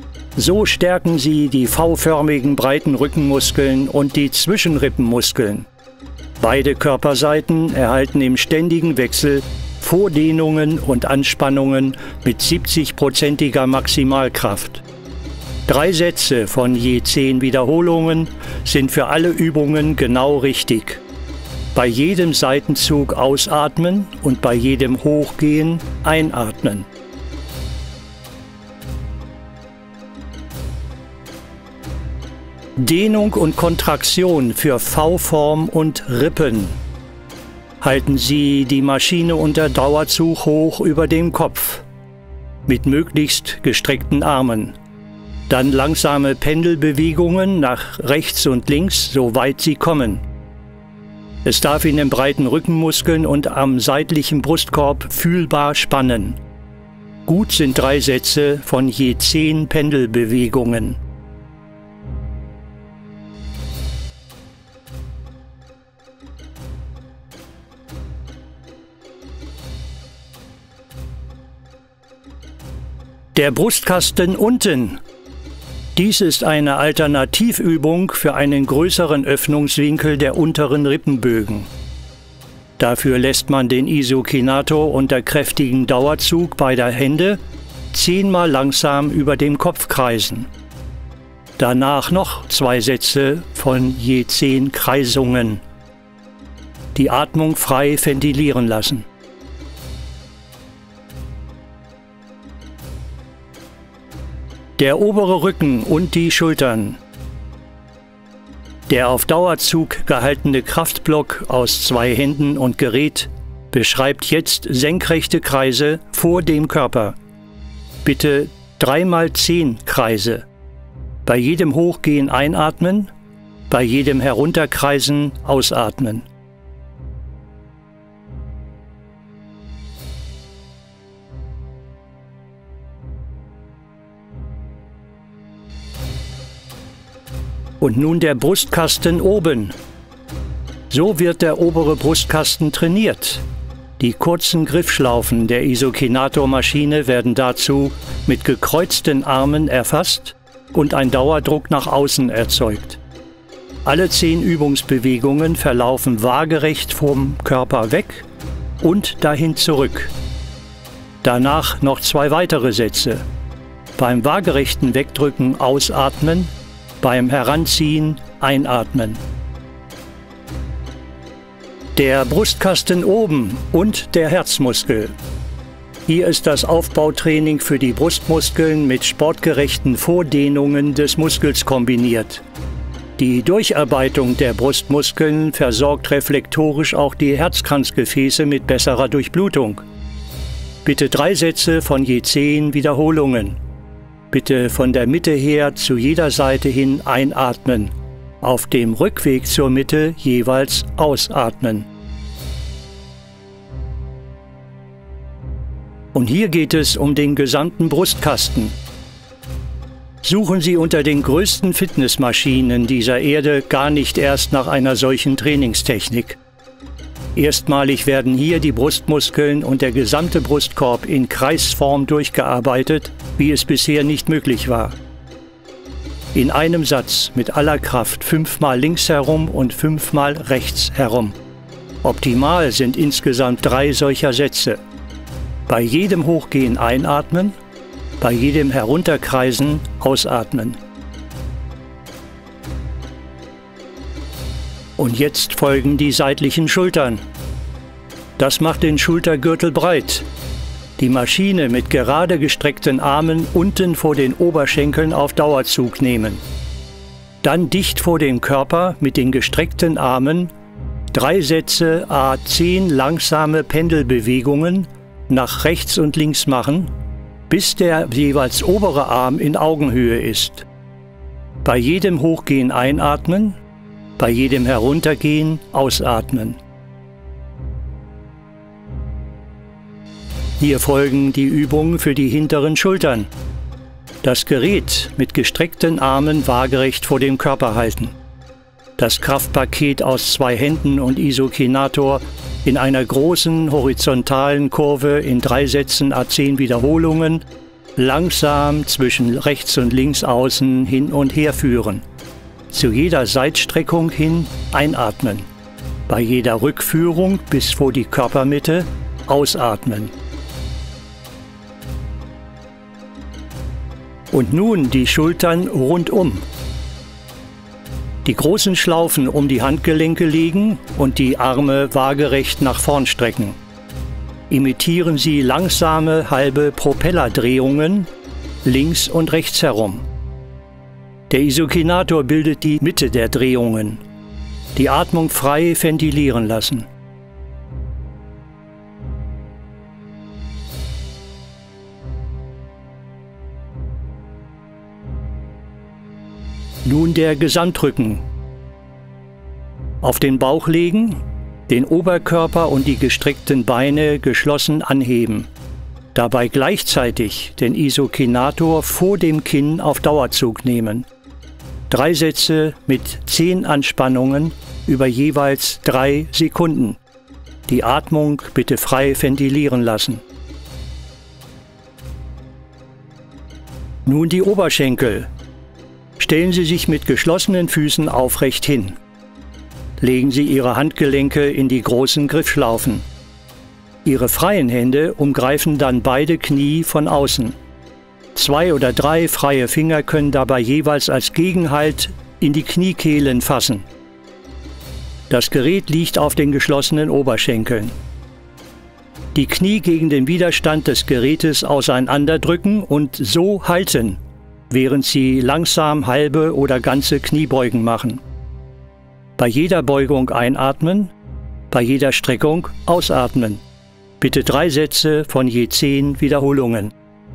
So stärken Sie die V-förmigen breiten Rückenmuskeln und die Zwischenrippenmuskeln. Beide Körperseiten erhalten im ständigen Wechsel Vordehnungen und Anspannungen mit siebzig-prozentiger Maximalkraft. Drei Sätze von je zehn Wiederholungen sind für alle Übungen genau richtig. Bei jedem Seitenzug ausatmen und bei jedem Hochgehen einatmen. Dehnung und Kontraktion für V-Form und Rippen. Halten Sie die Maschine unter Dauerzug hoch über dem Kopf, mit möglichst gestreckten Armen. Dann langsame Pendelbewegungen nach rechts und links, soweit sie kommen. Es darf in den breiten Rückenmuskeln und am seitlichen Brustkorb fühlbar spannen. Gut sind drei Sätze von je zehn Pendelbewegungen. Der Brustkasten unten. Dies ist eine Alternativübung für einen größeren Öffnungswinkel der unteren Rippenbögen. Dafür lässt man den Isokinator unter kräftigem Dauerzug beider Hände zehnmal langsam über dem Kopf kreisen. Danach noch zwei Sätze von je zehn Kreisungen. Die Atmung frei ventilieren lassen. Der obere Rücken und die Schultern. Der auf Dauerzug gehaltene Kraftblock aus zwei Händen und Gerät beschreibt jetzt senkrechte Kreise vor dem Körper. Bitte dreimal zehn Kreise. Bei jedem Hochgehen einatmen, bei jedem Herunterkreisen ausatmen. Und nun der Brustkasten oben. So wird der obere Brustkasten trainiert. Die kurzen Griffschlaufen der Isokinator-Maschine werden dazu mit gekreuzten Armen erfasst und ein Dauerdruck nach außen erzeugt. Alle zehn Übungsbewegungen verlaufen waagerecht vom Körper weg und dahin zurück. Danach noch zwei weitere Sätze. Beim waagerechten Wegdrücken ausatmen, beim Heranziehen einatmen. Der Brustkasten oben und der Herzmuskel. Hier ist das Aufbautraining für die Brustmuskeln mit sportgerechten Vordehnungen des Muskels kombiniert. Die Durcharbeitung der Brustmuskeln versorgt reflektorisch auch die Herzkranzgefäße mit besserer Durchblutung. Bitte drei Sätze von je zehn Wiederholungen. Bitte von der Mitte her zu jeder Seite hin einatmen. Auf dem Rückweg zur Mitte jeweils ausatmen. Und hier geht es um den gesamten Brustkasten. Suchen Sie unter den größten Fitnessmaschinen dieser Erde gar nicht erst nach einer solchen Trainingstechnik. Erstmalig werden hier die Brustmuskeln und der gesamte Brustkorb in Kreisform durchgearbeitet, wie es bisher nicht möglich war. In einem Satz mit aller Kraft fünfmal links herum und fünfmal rechts herum. Optimal sind insgesamt drei solcher Sätze. Bei jedem Hochgehen einatmen, bei jedem Herunterkreisen ausatmen. Und jetzt folgen die seitlichen Schultern. Das macht den Schultergürtel breit. Die Maschine mit gerade gestreckten Armen unten vor den Oberschenkeln auf Dauerzug nehmen. Dann dicht vor dem Körper mit den gestreckten Armen drei Sätze à zehn langsame Pendelbewegungen nach rechts und links machen, bis der jeweils obere Arm in Augenhöhe ist. Bei jedem Hochgehen einatmen, bei jedem Heruntergehen ausatmen. Hier folgen die Übungen für die hinteren Schultern. Das Gerät mit gestreckten Armen waagerecht vor dem Körper halten. Das Kraftpaket aus zwei Händen und Isokinator in einer großen horizontalen Kurve in drei Sätzen à zehn Wiederholungen langsam zwischen rechts und links außen hin und her führen. Zu jeder Seitstreckung hin einatmen. Bei jeder Rückführung bis vor die Körpermitte ausatmen. Und nun die Schultern rundum. Die großen Schlaufen um die Handgelenke legen und die Arme waagerecht nach vorn strecken. Imitieren Sie langsame halbe Propellerdrehungen links und rechts herum. Der Isokinator bildet die Mitte der Drehungen. Die Atmung frei ventilieren lassen. Nun der Gesamtrücken. Auf den Bauch legen, den Oberkörper und die gestreckten Beine geschlossen anheben. Dabei gleichzeitig den Isokinator vor dem Kinn auf Dauerzug nehmen. Drei Sätze mit zehn Anspannungen über jeweils drei Sekunden. Die Atmung bitte frei ventilieren lassen. Nun die Oberschenkel. Stellen Sie sich mit geschlossenen Füßen aufrecht hin. Legen Sie Ihre Handgelenke in die großen Griffschlaufen. Ihre freien Hände umgreifen dann beide Knie von außen. Zwei oder drei freie Finger können dabei jeweils als Gegenhalt in die Kniekehlen fassen. Das Gerät liegt auf den geschlossenen Oberschenkeln. Die Knie gegen den Widerstand des Gerätes auseinanderdrücken und so halten, während Sie langsam halbe oder ganze Kniebeugen machen. Bei jeder Beugung einatmen, bei jeder Streckung ausatmen. Bitte drei Sätze von je zehn Wiederholungen.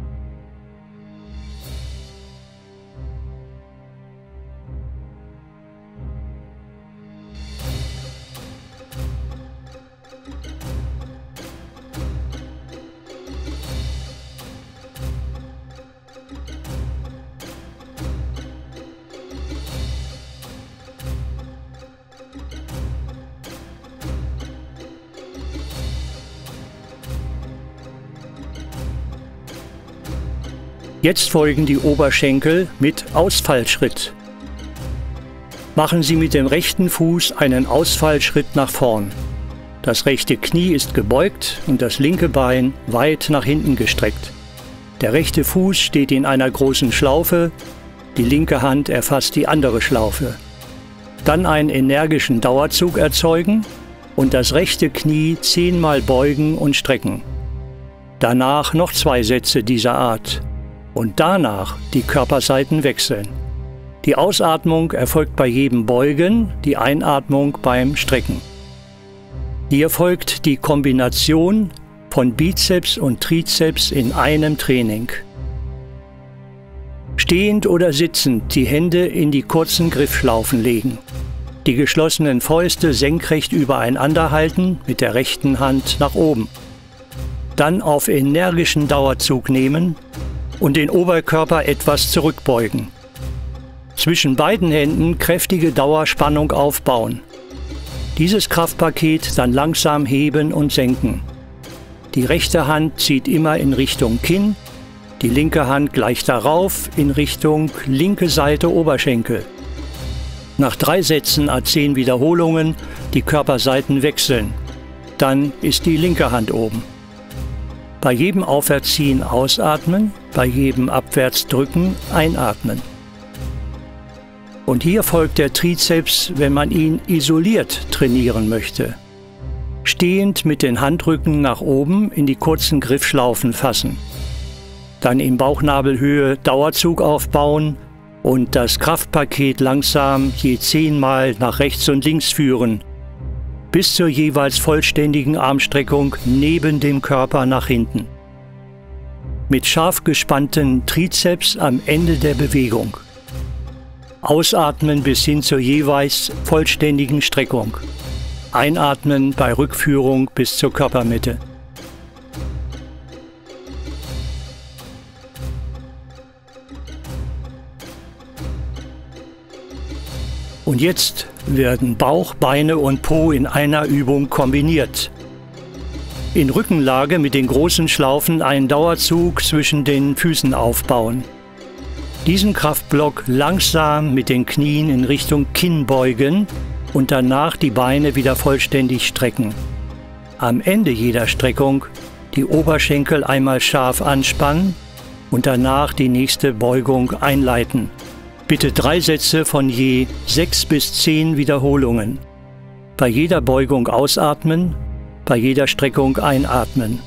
Jetzt folgen die Oberschenkel mit Ausfallschritt. Machen Sie mit dem rechten Fuß einen Ausfallschritt nach vorn. Das rechte Knie ist gebeugt und das linke Bein weit nach hinten gestreckt. Der rechte Fuß steht in einer großen Schlaufe, die linke Hand erfasst die andere Schlaufe. Dann einen energischen Dauerzug erzeugen und das rechte Knie zehnmal beugen und strecken. Danach noch zwei Sätze dieser Art. Und danach die Körperseiten wechseln. Die Ausatmung erfolgt bei jedem Beugen, die Einatmung beim Strecken. Hier folgt die Kombination von Bizeps und Trizeps in einem Training. Stehend oder sitzend die Hände in die kurzen Griffschlaufen legen. Die geschlossenen Fäuste senkrecht übereinander halten, mit der rechten Hand nach oben. Dann auf energischen Dauerzug nehmen und den Oberkörper etwas zurückbeugen. Zwischen beiden Händen kräftige Dauerspannung aufbauen. Dieses Kraftpaket dann langsam heben und senken. Die rechte Hand zieht immer in Richtung Kinn, die linke Hand gleich darauf in Richtung linke Seite Oberschenkel. Nach drei Sätzen à zehn Wiederholungen die Körperseiten wechseln. Dann ist die linke Hand oben. Bei jedem Aufwärtsziehen ausatmen, bei jedem Abwärtsdrücken einatmen. Und hier folgt der Trizeps, wenn man ihn isoliert trainieren möchte. Stehend mit den Handrücken nach oben in die kurzen Griffschlaufen fassen. Dann in Bauchnabelhöhe Dauerzug aufbauen und das Kraftpaket langsam je zehnmal nach rechts und links führen, bis zur jeweils vollständigen Armstreckung neben dem Körper nach hinten. Mit scharf gespannten Trizeps am Ende der Bewegung. Ausatmen bis hin zur jeweils vollständigen Streckung. Einatmen bei Rückführung bis zur Körpermitte. Und jetzt werden Bauch, Beine und Po in einer Übung kombiniert. In Rückenlage mit den großen Schlaufen einen Dauerzug zwischen den Füßen aufbauen. Diesen Kraftblock langsam mit den Knien in Richtung Kinn beugen und danach die Beine wieder vollständig strecken. Am Ende jeder Streckung die Oberschenkel einmal scharf anspannen und danach die nächste Beugung einleiten. Bitte drei Sätze von je sechs bis zehn Wiederholungen. Bei jeder Beugung ausatmen, bei jeder Streckung einatmen.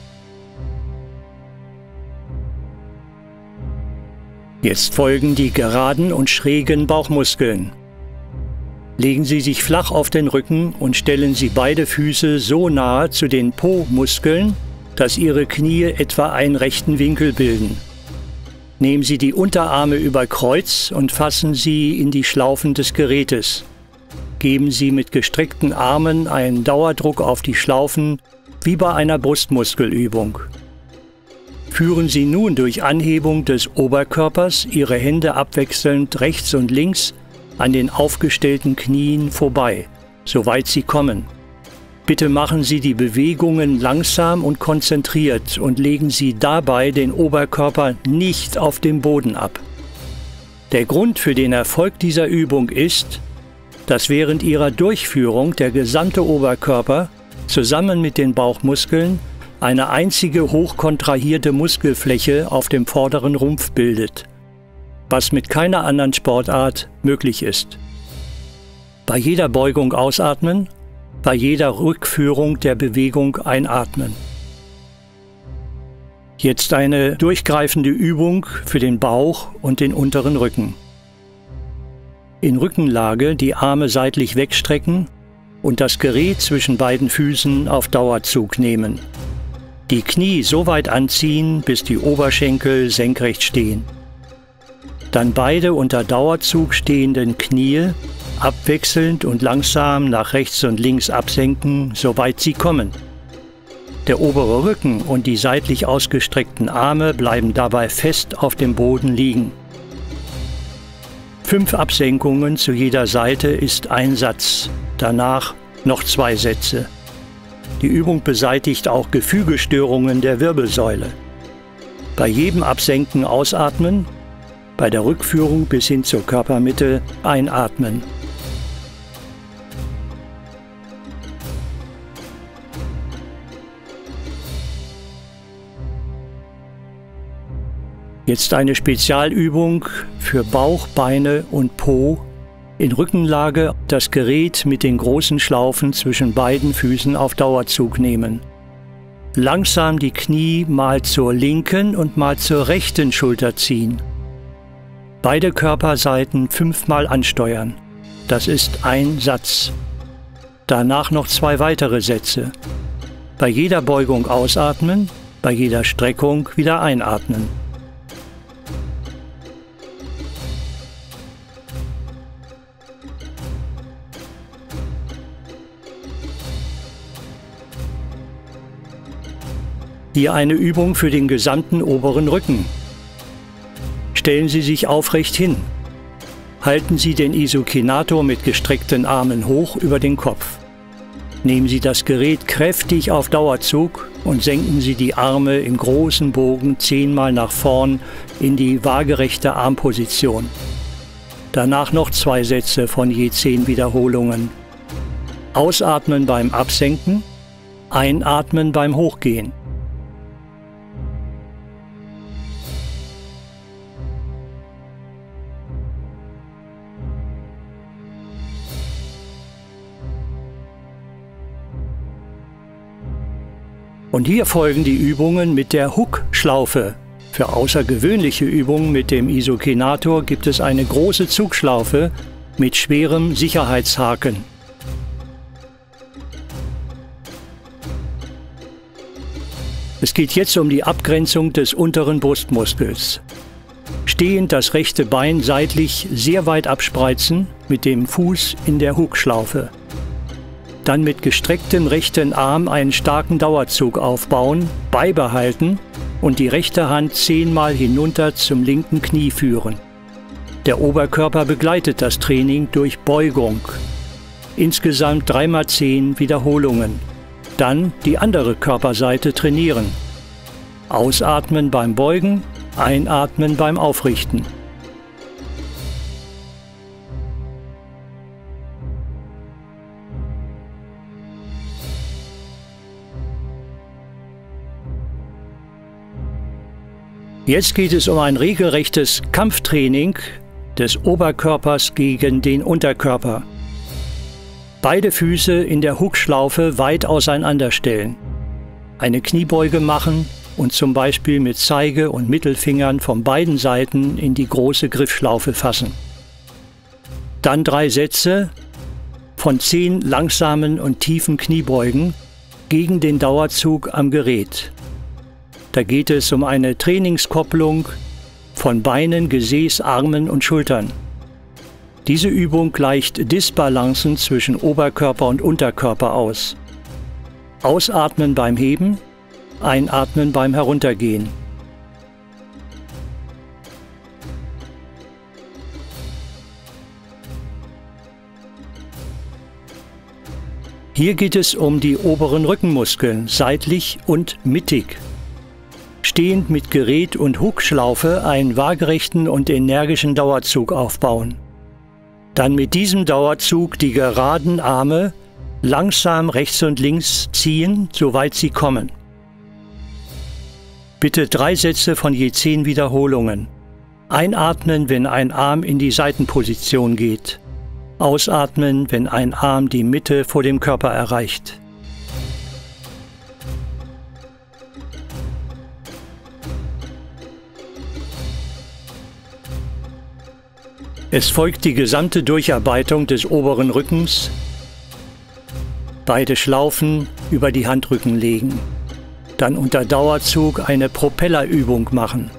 Jetzt folgen die geraden und schrägen Bauchmuskeln. Legen Sie sich flach auf den Rücken und stellen Sie beide Füße so nahe zu den Po-Muskeln, dass Ihre Knie etwa einen rechten Winkel bilden. Nehmen Sie die Unterarme über Kreuz und fassen sie in die Schlaufen des Gerätes. Geben Sie mit gestreckten Armen einen Dauerdruck auf die Schlaufen, wie bei einer Brustmuskelübung. Führen Sie nun durch Anhebung des Oberkörpers Ihre Hände abwechselnd rechts und links an den aufgestellten Knien vorbei, soweit sie kommen. Bitte machen Sie die Bewegungen langsam und konzentriert und legen Sie dabei den Oberkörper nicht auf dem Boden ab. Der Grund für den Erfolg dieser Übung ist, dass während ihrer Durchführung der gesamte Oberkörper zusammen mit den Bauchmuskeln eine einzige hochkontrahierte Muskelfläche auf dem vorderen Rumpf bildet, was mit keiner anderen Sportart möglich ist. Bei jeder Beugung ausatmen, bei jeder Rückführung der Bewegung einatmen. Jetzt eine durchgreifende Übung für den Bauch und den unteren Rücken. In Rückenlage die Arme seitlich wegstrecken und das Gerät zwischen beiden Füßen auf Dauerzug nehmen. Die Knie so weit anziehen, bis die Oberschenkel senkrecht stehen. Dann beide unter Dauerzug stehenden Knie abwechselnd und langsam nach rechts und links absenken, soweit sie kommen. Der obere Rücken und die seitlich ausgestreckten Arme bleiben dabei fest auf dem Boden liegen. Fünf Absenkungen zu jeder Seite ist ein Satz, danach noch zwei Sätze. Die Übung beseitigt auch Gefügestörungen der Wirbelsäule. Bei jedem Absenken ausatmen, bei der Rückführung bis hin zur Körpermitte einatmen. Jetzt eine Spezialübung für Bauch, Beine und Po. In Rückenlage das Gerät mit den großen Schlaufen zwischen beiden Füßen auf Dauerzug nehmen. Langsam die Knie mal zur linken und mal zur rechten Schulter ziehen. Beide Körperseiten fünfmal ansteuern. Das ist ein Satz. Danach noch zwei weitere Sätze. Bei jeder Beugung ausatmen, bei jeder Streckung wieder einatmen. Hier eine Übung für den gesamten oberen Rücken. Stellen Sie sich aufrecht hin. Halten Sie den Isokinator mit gestreckten Armen hoch über den Kopf. Nehmen Sie das Gerät kräftig auf Dauerzug und senken Sie die Arme im großen Bogen zehnmal nach vorn in die waagerechte Armposition. Danach noch zwei Sätze von je zehn Wiederholungen. Ausatmen beim Absenken, einatmen beim Hochgehen. Und hier folgen die Übungen mit der Hook-Schlaufe. Für außergewöhnliche Übungen mit dem Isokinator gibt es eine große Zugschlaufe mit schwerem Sicherheitshaken. Es geht jetzt um die Abgrenzung des unteren Brustmuskels. Stehend das rechte Bein seitlich sehr weit abspreizen, mit dem Fuß in der Hook-Schlaufe. Dann mit gestrecktem rechten Arm einen starken Dauerzug aufbauen, beibehalten und die rechte Hand zehnmal hinunter zum linken Knie führen. Der Oberkörper begleitet das Training durch Beugung. Insgesamt dreimal zehn Wiederholungen. Dann die andere Körperseite trainieren. Ausatmen beim Beugen, einatmen beim Aufrichten. Jetzt geht es um ein regelrechtes Kampftraining, des Oberkörpers gegen den Unterkörper. Beide Füße in der Hookschlaufe weit auseinanderstellen. Eine Kniebeuge machen und zum Beispiel mit Zeige- und Mittelfingern von beiden Seiten in die große Griffschlaufe fassen. Dann drei Sätze von zehn langsamen und tiefen Kniebeugen gegen den Dauerzug am Gerät. Da geht es um eine Trainingskopplung von Beinen, Gesäß, Armen und Schultern. Diese Übung gleicht Disbalancen zwischen Oberkörper und Unterkörper aus. Ausatmen beim Heben, einatmen beim Heruntergehen. Hier geht es um die oberen Rückenmuskeln, seitlich und mittig. Stehend mit Gerät und Hookschlaufe einen waagerechten und energischen Dauerzug aufbauen. Dann mit diesem Dauerzug die geraden Arme langsam rechts und links ziehen, soweit sie kommen. Bitte drei Sätze von je zehn Wiederholungen. Einatmen, wenn ein Arm in die Seitenposition geht. Ausatmen, wenn ein Arm die Mitte vor dem Körper erreicht. Es folgt die gesamte Durcharbeitung des oberen Rückens. Beide Schlaufen über die Handrücken legen. Dann unter Dauerzug eine Propellerübung machen.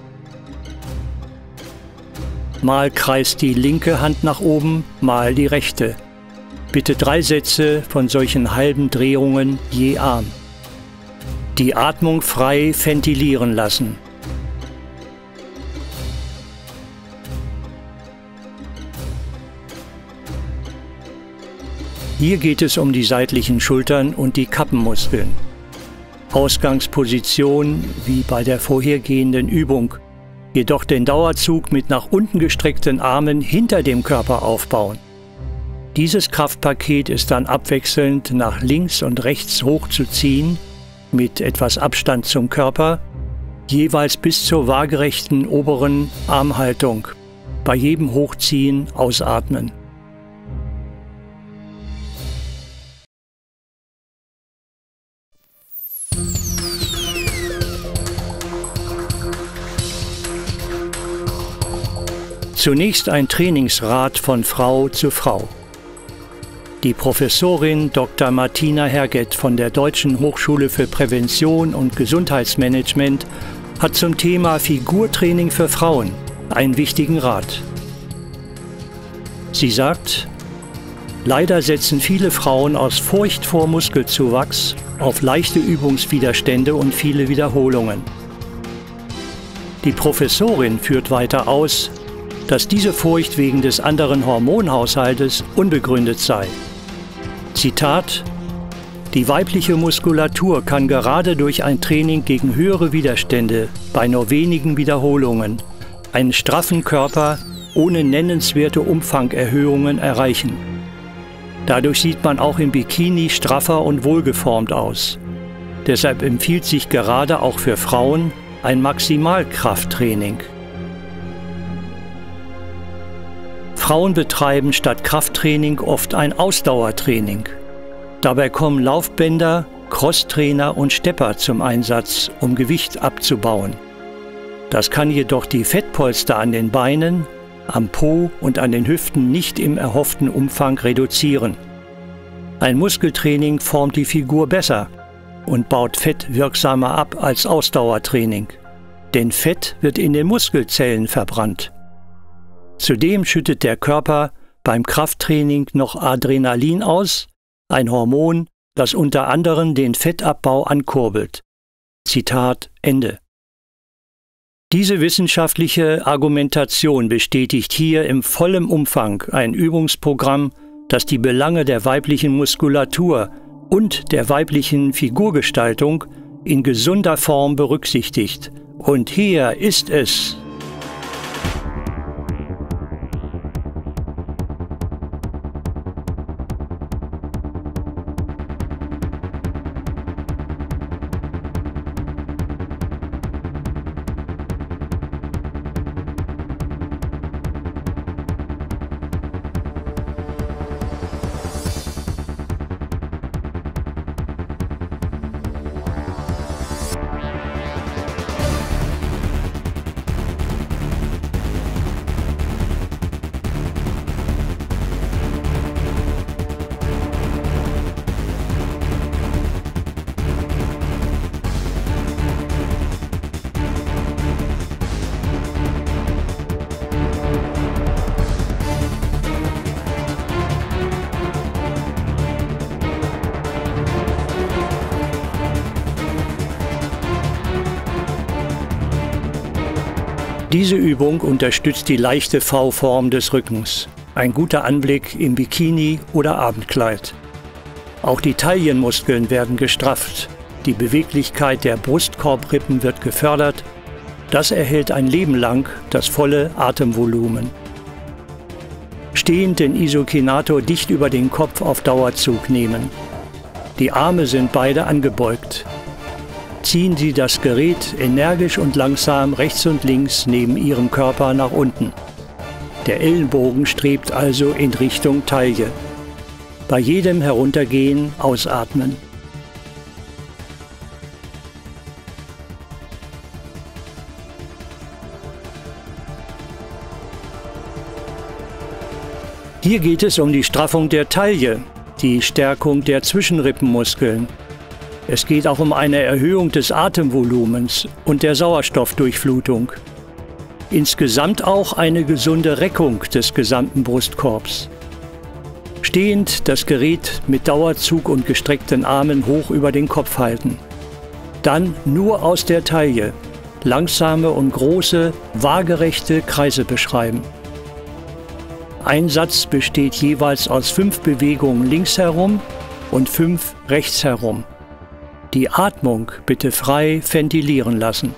Mal kreist die linke Hand nach oben, mal die rechte. Bitte drei Sätze von solchen halben Drehungen je Arm. Die Atmung frei ventilieren lassen. Hier geht es um die seitlichen Schultern und die Kappenmuskeln. Ausgangsposition wie bei der vorhergehenden Übung. Jedoch den Dauerzug mit nach unten gestreckten Armen hinter dem Körper aufbauen. Dieses Kraftpaket ist dann abwechselnd nach links und rechts hochzuziehen, mit etwas Abstand zum Körper, jeweils bis zur waagerechten oberen Armhaltung. Bei jedem Hochziehen ausatmen. Zunächst ein Trainingsrat von Frau zu Frau. Die Professorin Doktor Martina Herget von der Deutschen Hochschule für Prävention und Gesundheitsmanagement hat zum Thema Figurtraining für Frauen einen wichtigen Rat. Sie sagt, leider setzen viele Frauen aus Furcht vor Muskelzuwachs auf leichte Übungswiderstände und viele Wiederholungen. Die Professorin führt weiter aus, dass diese Furcht wegen des anderen Hormonhaushaltes unbegründet sei. Zitat: Die weibliche Muskulatur kann gerade durch ein Training gegen höhere Widerstände bei nur wenigen Wiederholungen einen straffen Körper ohne nennenswerte Umfangerhöhungen erreichen. Dadurch sieht man auch im Bikini straffer und wohlgeformt aus. Deshalb empfiehlt sich gerade auch für Frauen ein Maximalkrafttraining. Frauen betreiben statt Krafttraining oft ein Ausdauertraining. Dabei kommen Laufbänder, Crosstrainer und Stepper zum Einsatz, um Gewicht abzubauen. Das kann jedoch die Fettpolster an den Beinen, am Po und an den Hüften nicht im erhofften Umfang reduzieren. Ein Muskeltraining formt die Figur besser und baut Fett wirksamer ab als Ausdauertraining. Denn Fett wird in den Muskelzellen verbrannt. Zudem schüttet der Körper beim Krafttraining noch Adrenalin aus, ein Hormon, das unter anderem den Fettabbau ankurbelt. Zitat Ende. Diese wissenschaftliche Argumentation bestätigt hier im vollen Umfang ein Übungsprogramm, das die Belange der weiblichen Muskulatur und der weiblichen Figurgestaltung in gesunder Form berücksichtigt. Und hier ist es. Diese Übung unterstützt die leichte V-Form des Rückens. Ein guter Anblick im Bikini oder Abendkleid. Auch die Taillenmuskeln werden gestrafft. Die Beweglichkeit der Brustkorbrippen wird gefördert. Das erhält ein Leben lang das volle Atemvolumen. Stehend den Isokinator dicht über den Kopf auf Dauerzug nehmen. Die Arme sind beide angebeugt. Ziehen Sie das Gerät energisch und langsam rechts und links neben Ihrem Körper nach unten. Der Ellenbogen strebt also in Richtung Taille. Bei jedem Heruntergehen ausatmen. Hier geht es um die Straffung der Taille, die Stärkung der Zwischenrippenmuskeln. Es geht auch um eine Erhöhung des Atemvolumens und der Sauerstoffdurchflutung. Insgesamt auch eine gesunde Reckung des gesamten Brustkorbs. Stehend das Gerät mit Dauerzug und gestreckten Armen hoch über den Kopf halten. Dann nur aus der Taille langsame und große, waagerechte Kreise beschreiben. Ein Satz besteht jeweils aus fünf Bewegungen links herum und fünf rechts herum. Die Atmung bitte frei ventilieren lassen.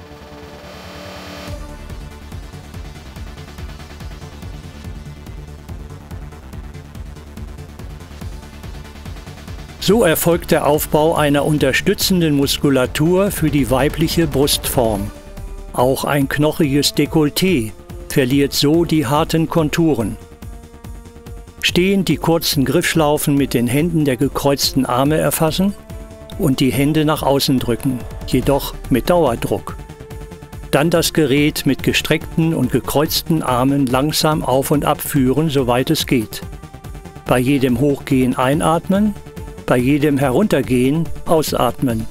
So erfolgt der Aufbau einer unterstützenden Muskulatur für die weibliche Brustform. Auch ein knochiges Dekolleté verliert so die harten Konturen. Stehend die kurzen Griffschlaufen mit den Händen der gekreuzten Arme erfassen und die Hände nach außen drücken, jedoch mit Dauerdruck. Dann das Gerät mit gestreckten und gekreuzten Armen langsam auf und ab führen, soweit es geht. Bei jedem Hochgehen einatmen, bei jedem Heruntergehen ausatmen.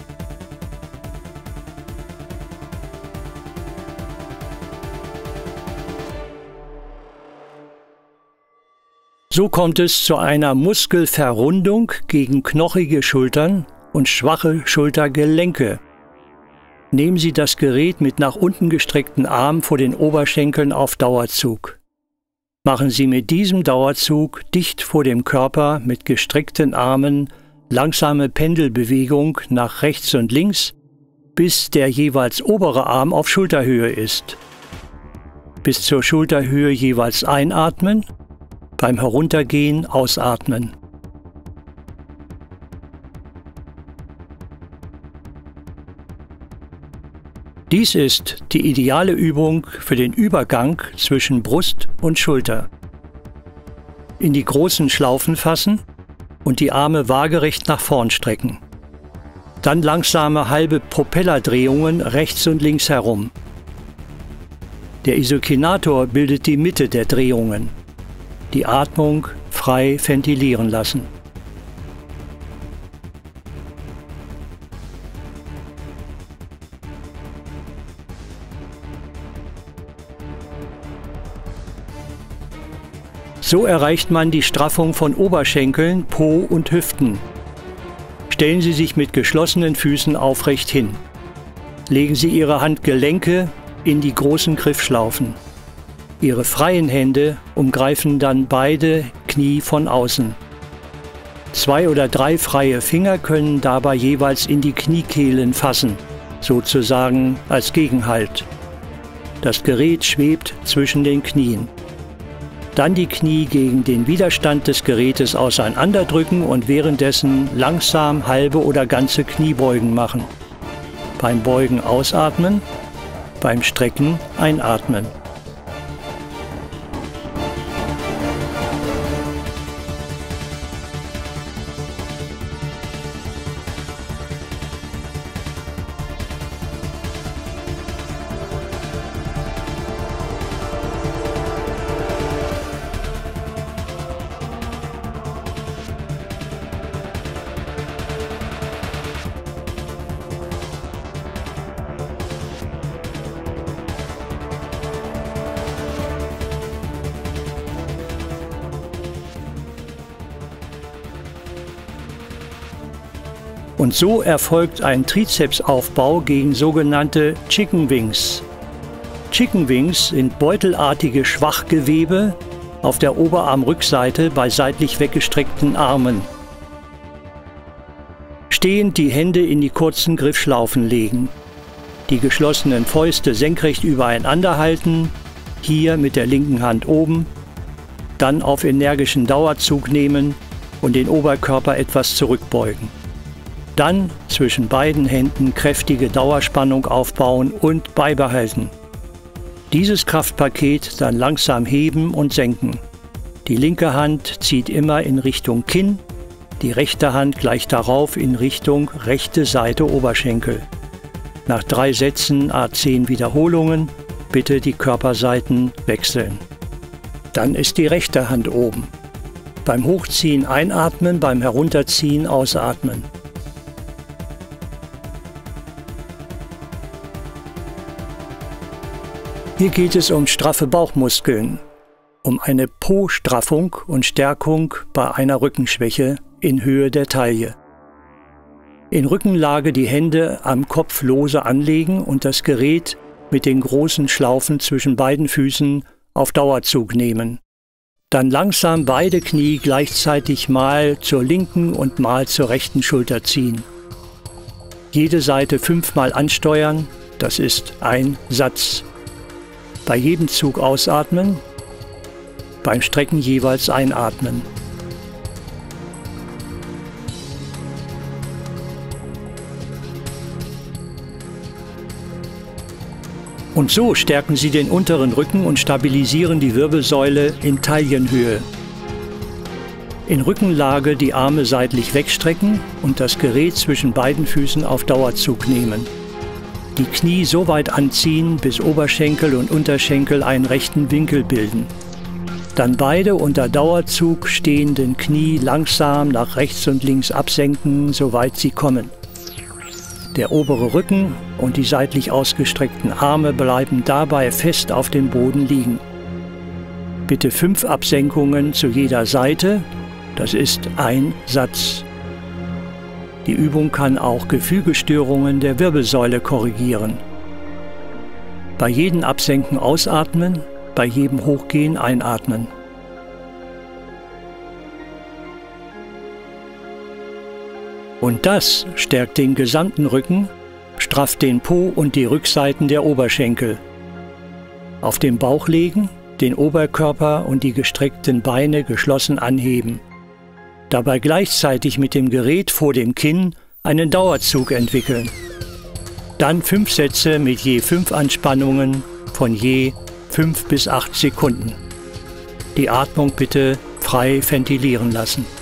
So kommt es zu einer Muskelverrundung gegen knochige Schultern und schwache Schultergelenke. Nehmen Sie das Gerät mit nach unten gestreckten Armen vor den Oberschenkeln auf Dauerzug. Machen Sie mit diesem Dauerzug dicht vor dem Körper mit gestreckten Armen langsame Pendelbewegung nach rechts und links, bis der jeweils obere Arm auf Schulterhöhe ist. Bis zur Schulterhöhe jeweils einatmen. Beim Heruntergehen ausatmen. Dies ist die ideale Übung für den Übergang zwischen Brust und Schulter. In die großen Schlaufen fassen und die Arme waagerecht nach vorn strecken. Dann langsame halbe Propellerdrehungen rechts und links herum. Der Isokinator bildet die Mitte der Drehungen. Die Atmung frei ventilieren lassen. So erreicht man die Straffung von Oberschenkeln, Po und Hüften. Stellen Sie sich mit geschlossenen Füßen aufrecht hin. Legen Sie Ihre Handgelenke in die großen Griffschlaufen. Ihre freien Hände umgreifen dann beide Knie von außen. Zwei oder drei freie Finger können dabei jeweils in die Kniekehlen fassen, sozusagen als Gegenhalt. Das Gerät schwebt zwischen den Knien. Dann die Knie gegen den Widerstand des Gerätes auseinanderdrücken und währenddessen langsam halbe oder ganze Kniebeugen machen. Beim Beugen ausatmen, beim Strecken einatmen. Und so erfolgt ein Trizepsaufbau gegen sogenannte Chicken Wings. Chicken Wings sind beutelartige Schwachgewebe auf der Oberarmrückseite bei seitlich weggestreckten Armen. Stehend die Hände in die kurzen Griffschlaufen legen. Die geschlossenen Fäuste senkrecht übereinander halten, hier mit der linken Hand oben, dann auf energischen Dauerzug nehmen und den Oberkörper etwas zurückbeugen. Dann zwischen beiden Händen kräftige Dauerspannung aufbauen und beibehalten. Dieses Kraftpaket dann langsam heben und senken. Die linke Hand zieht immer in Richtung Kinn, die rechte Hand gleich darauf in Richtung rechte Seite Oberschenkel. Nach drei Sätzen à zehn Wiederholungen bitte die Körperseiten wechseln. Dann ist die rechte Hand oben. Beim Hochziehen einatmen, beim Herunterziehen ausatmen. Hier geht es um straffe Bauchmuskeln, um eine Po-Straffung und Stärkung bei einer Rückenschwäche in Höhe der Taille. In Rückenlage die Hände am Kopf lose anlegen und das Gerät mit den großen Schlaufen zwischen beiden Füßen auf Dauerzug nehmen. Dann langsam beide Knie gleichzeitig mal zur linken und mal zur rechten Schulter ziehen. Jede Seite fünfmal ansteuern, das ist ein Satz. Bei jedem Zug ausatmen, beim Strecken jeweils einatmen. Und so stärken Sie den unteren Rücken und stabilisieren die Wirbelsäule in Taillenhöhe. In Rückenlage die Arme seitlich wegstrecken und das Gerät zwischen beiden Füßen auf Dauerzug nehmen. Die Knie so weit anziehen, bis Oberschenkel und Unterschenkel einen rechten Winkel bilden. Dann beide unter Dauerzug stehenden Knie langsam nach rechts und links absenken, soweit sie kommen. Der obere Rücken und die seitlich ausgestreckten Arme bleiben dabei fest auf dem Boden liegen. Bitte fünf Absenkungen zu jeder Seite, das ist ein Satz. Die Übung kann auch Gefügestörungen der Wirbelsäule korrigieren. Bei jedem Absenken ausatmen, bei jedem Hochgehen einatmen. Und das stärkt den gesamten Rücken, strafft den Po und die Rückseiten der Oberschenkel. Auf den Bauch legen, den Oberkörper und die gestreckten Beine geschlossen anheben. Dabei gleichzeitig mit dem Gerät vor dem Kinn einen Dauerzug entwickeln. Dann fünf Sätze mit je fünf Anspannungen von je fünf bis acht Sekunden. Die Atmung bitte frei ventilieren lassen.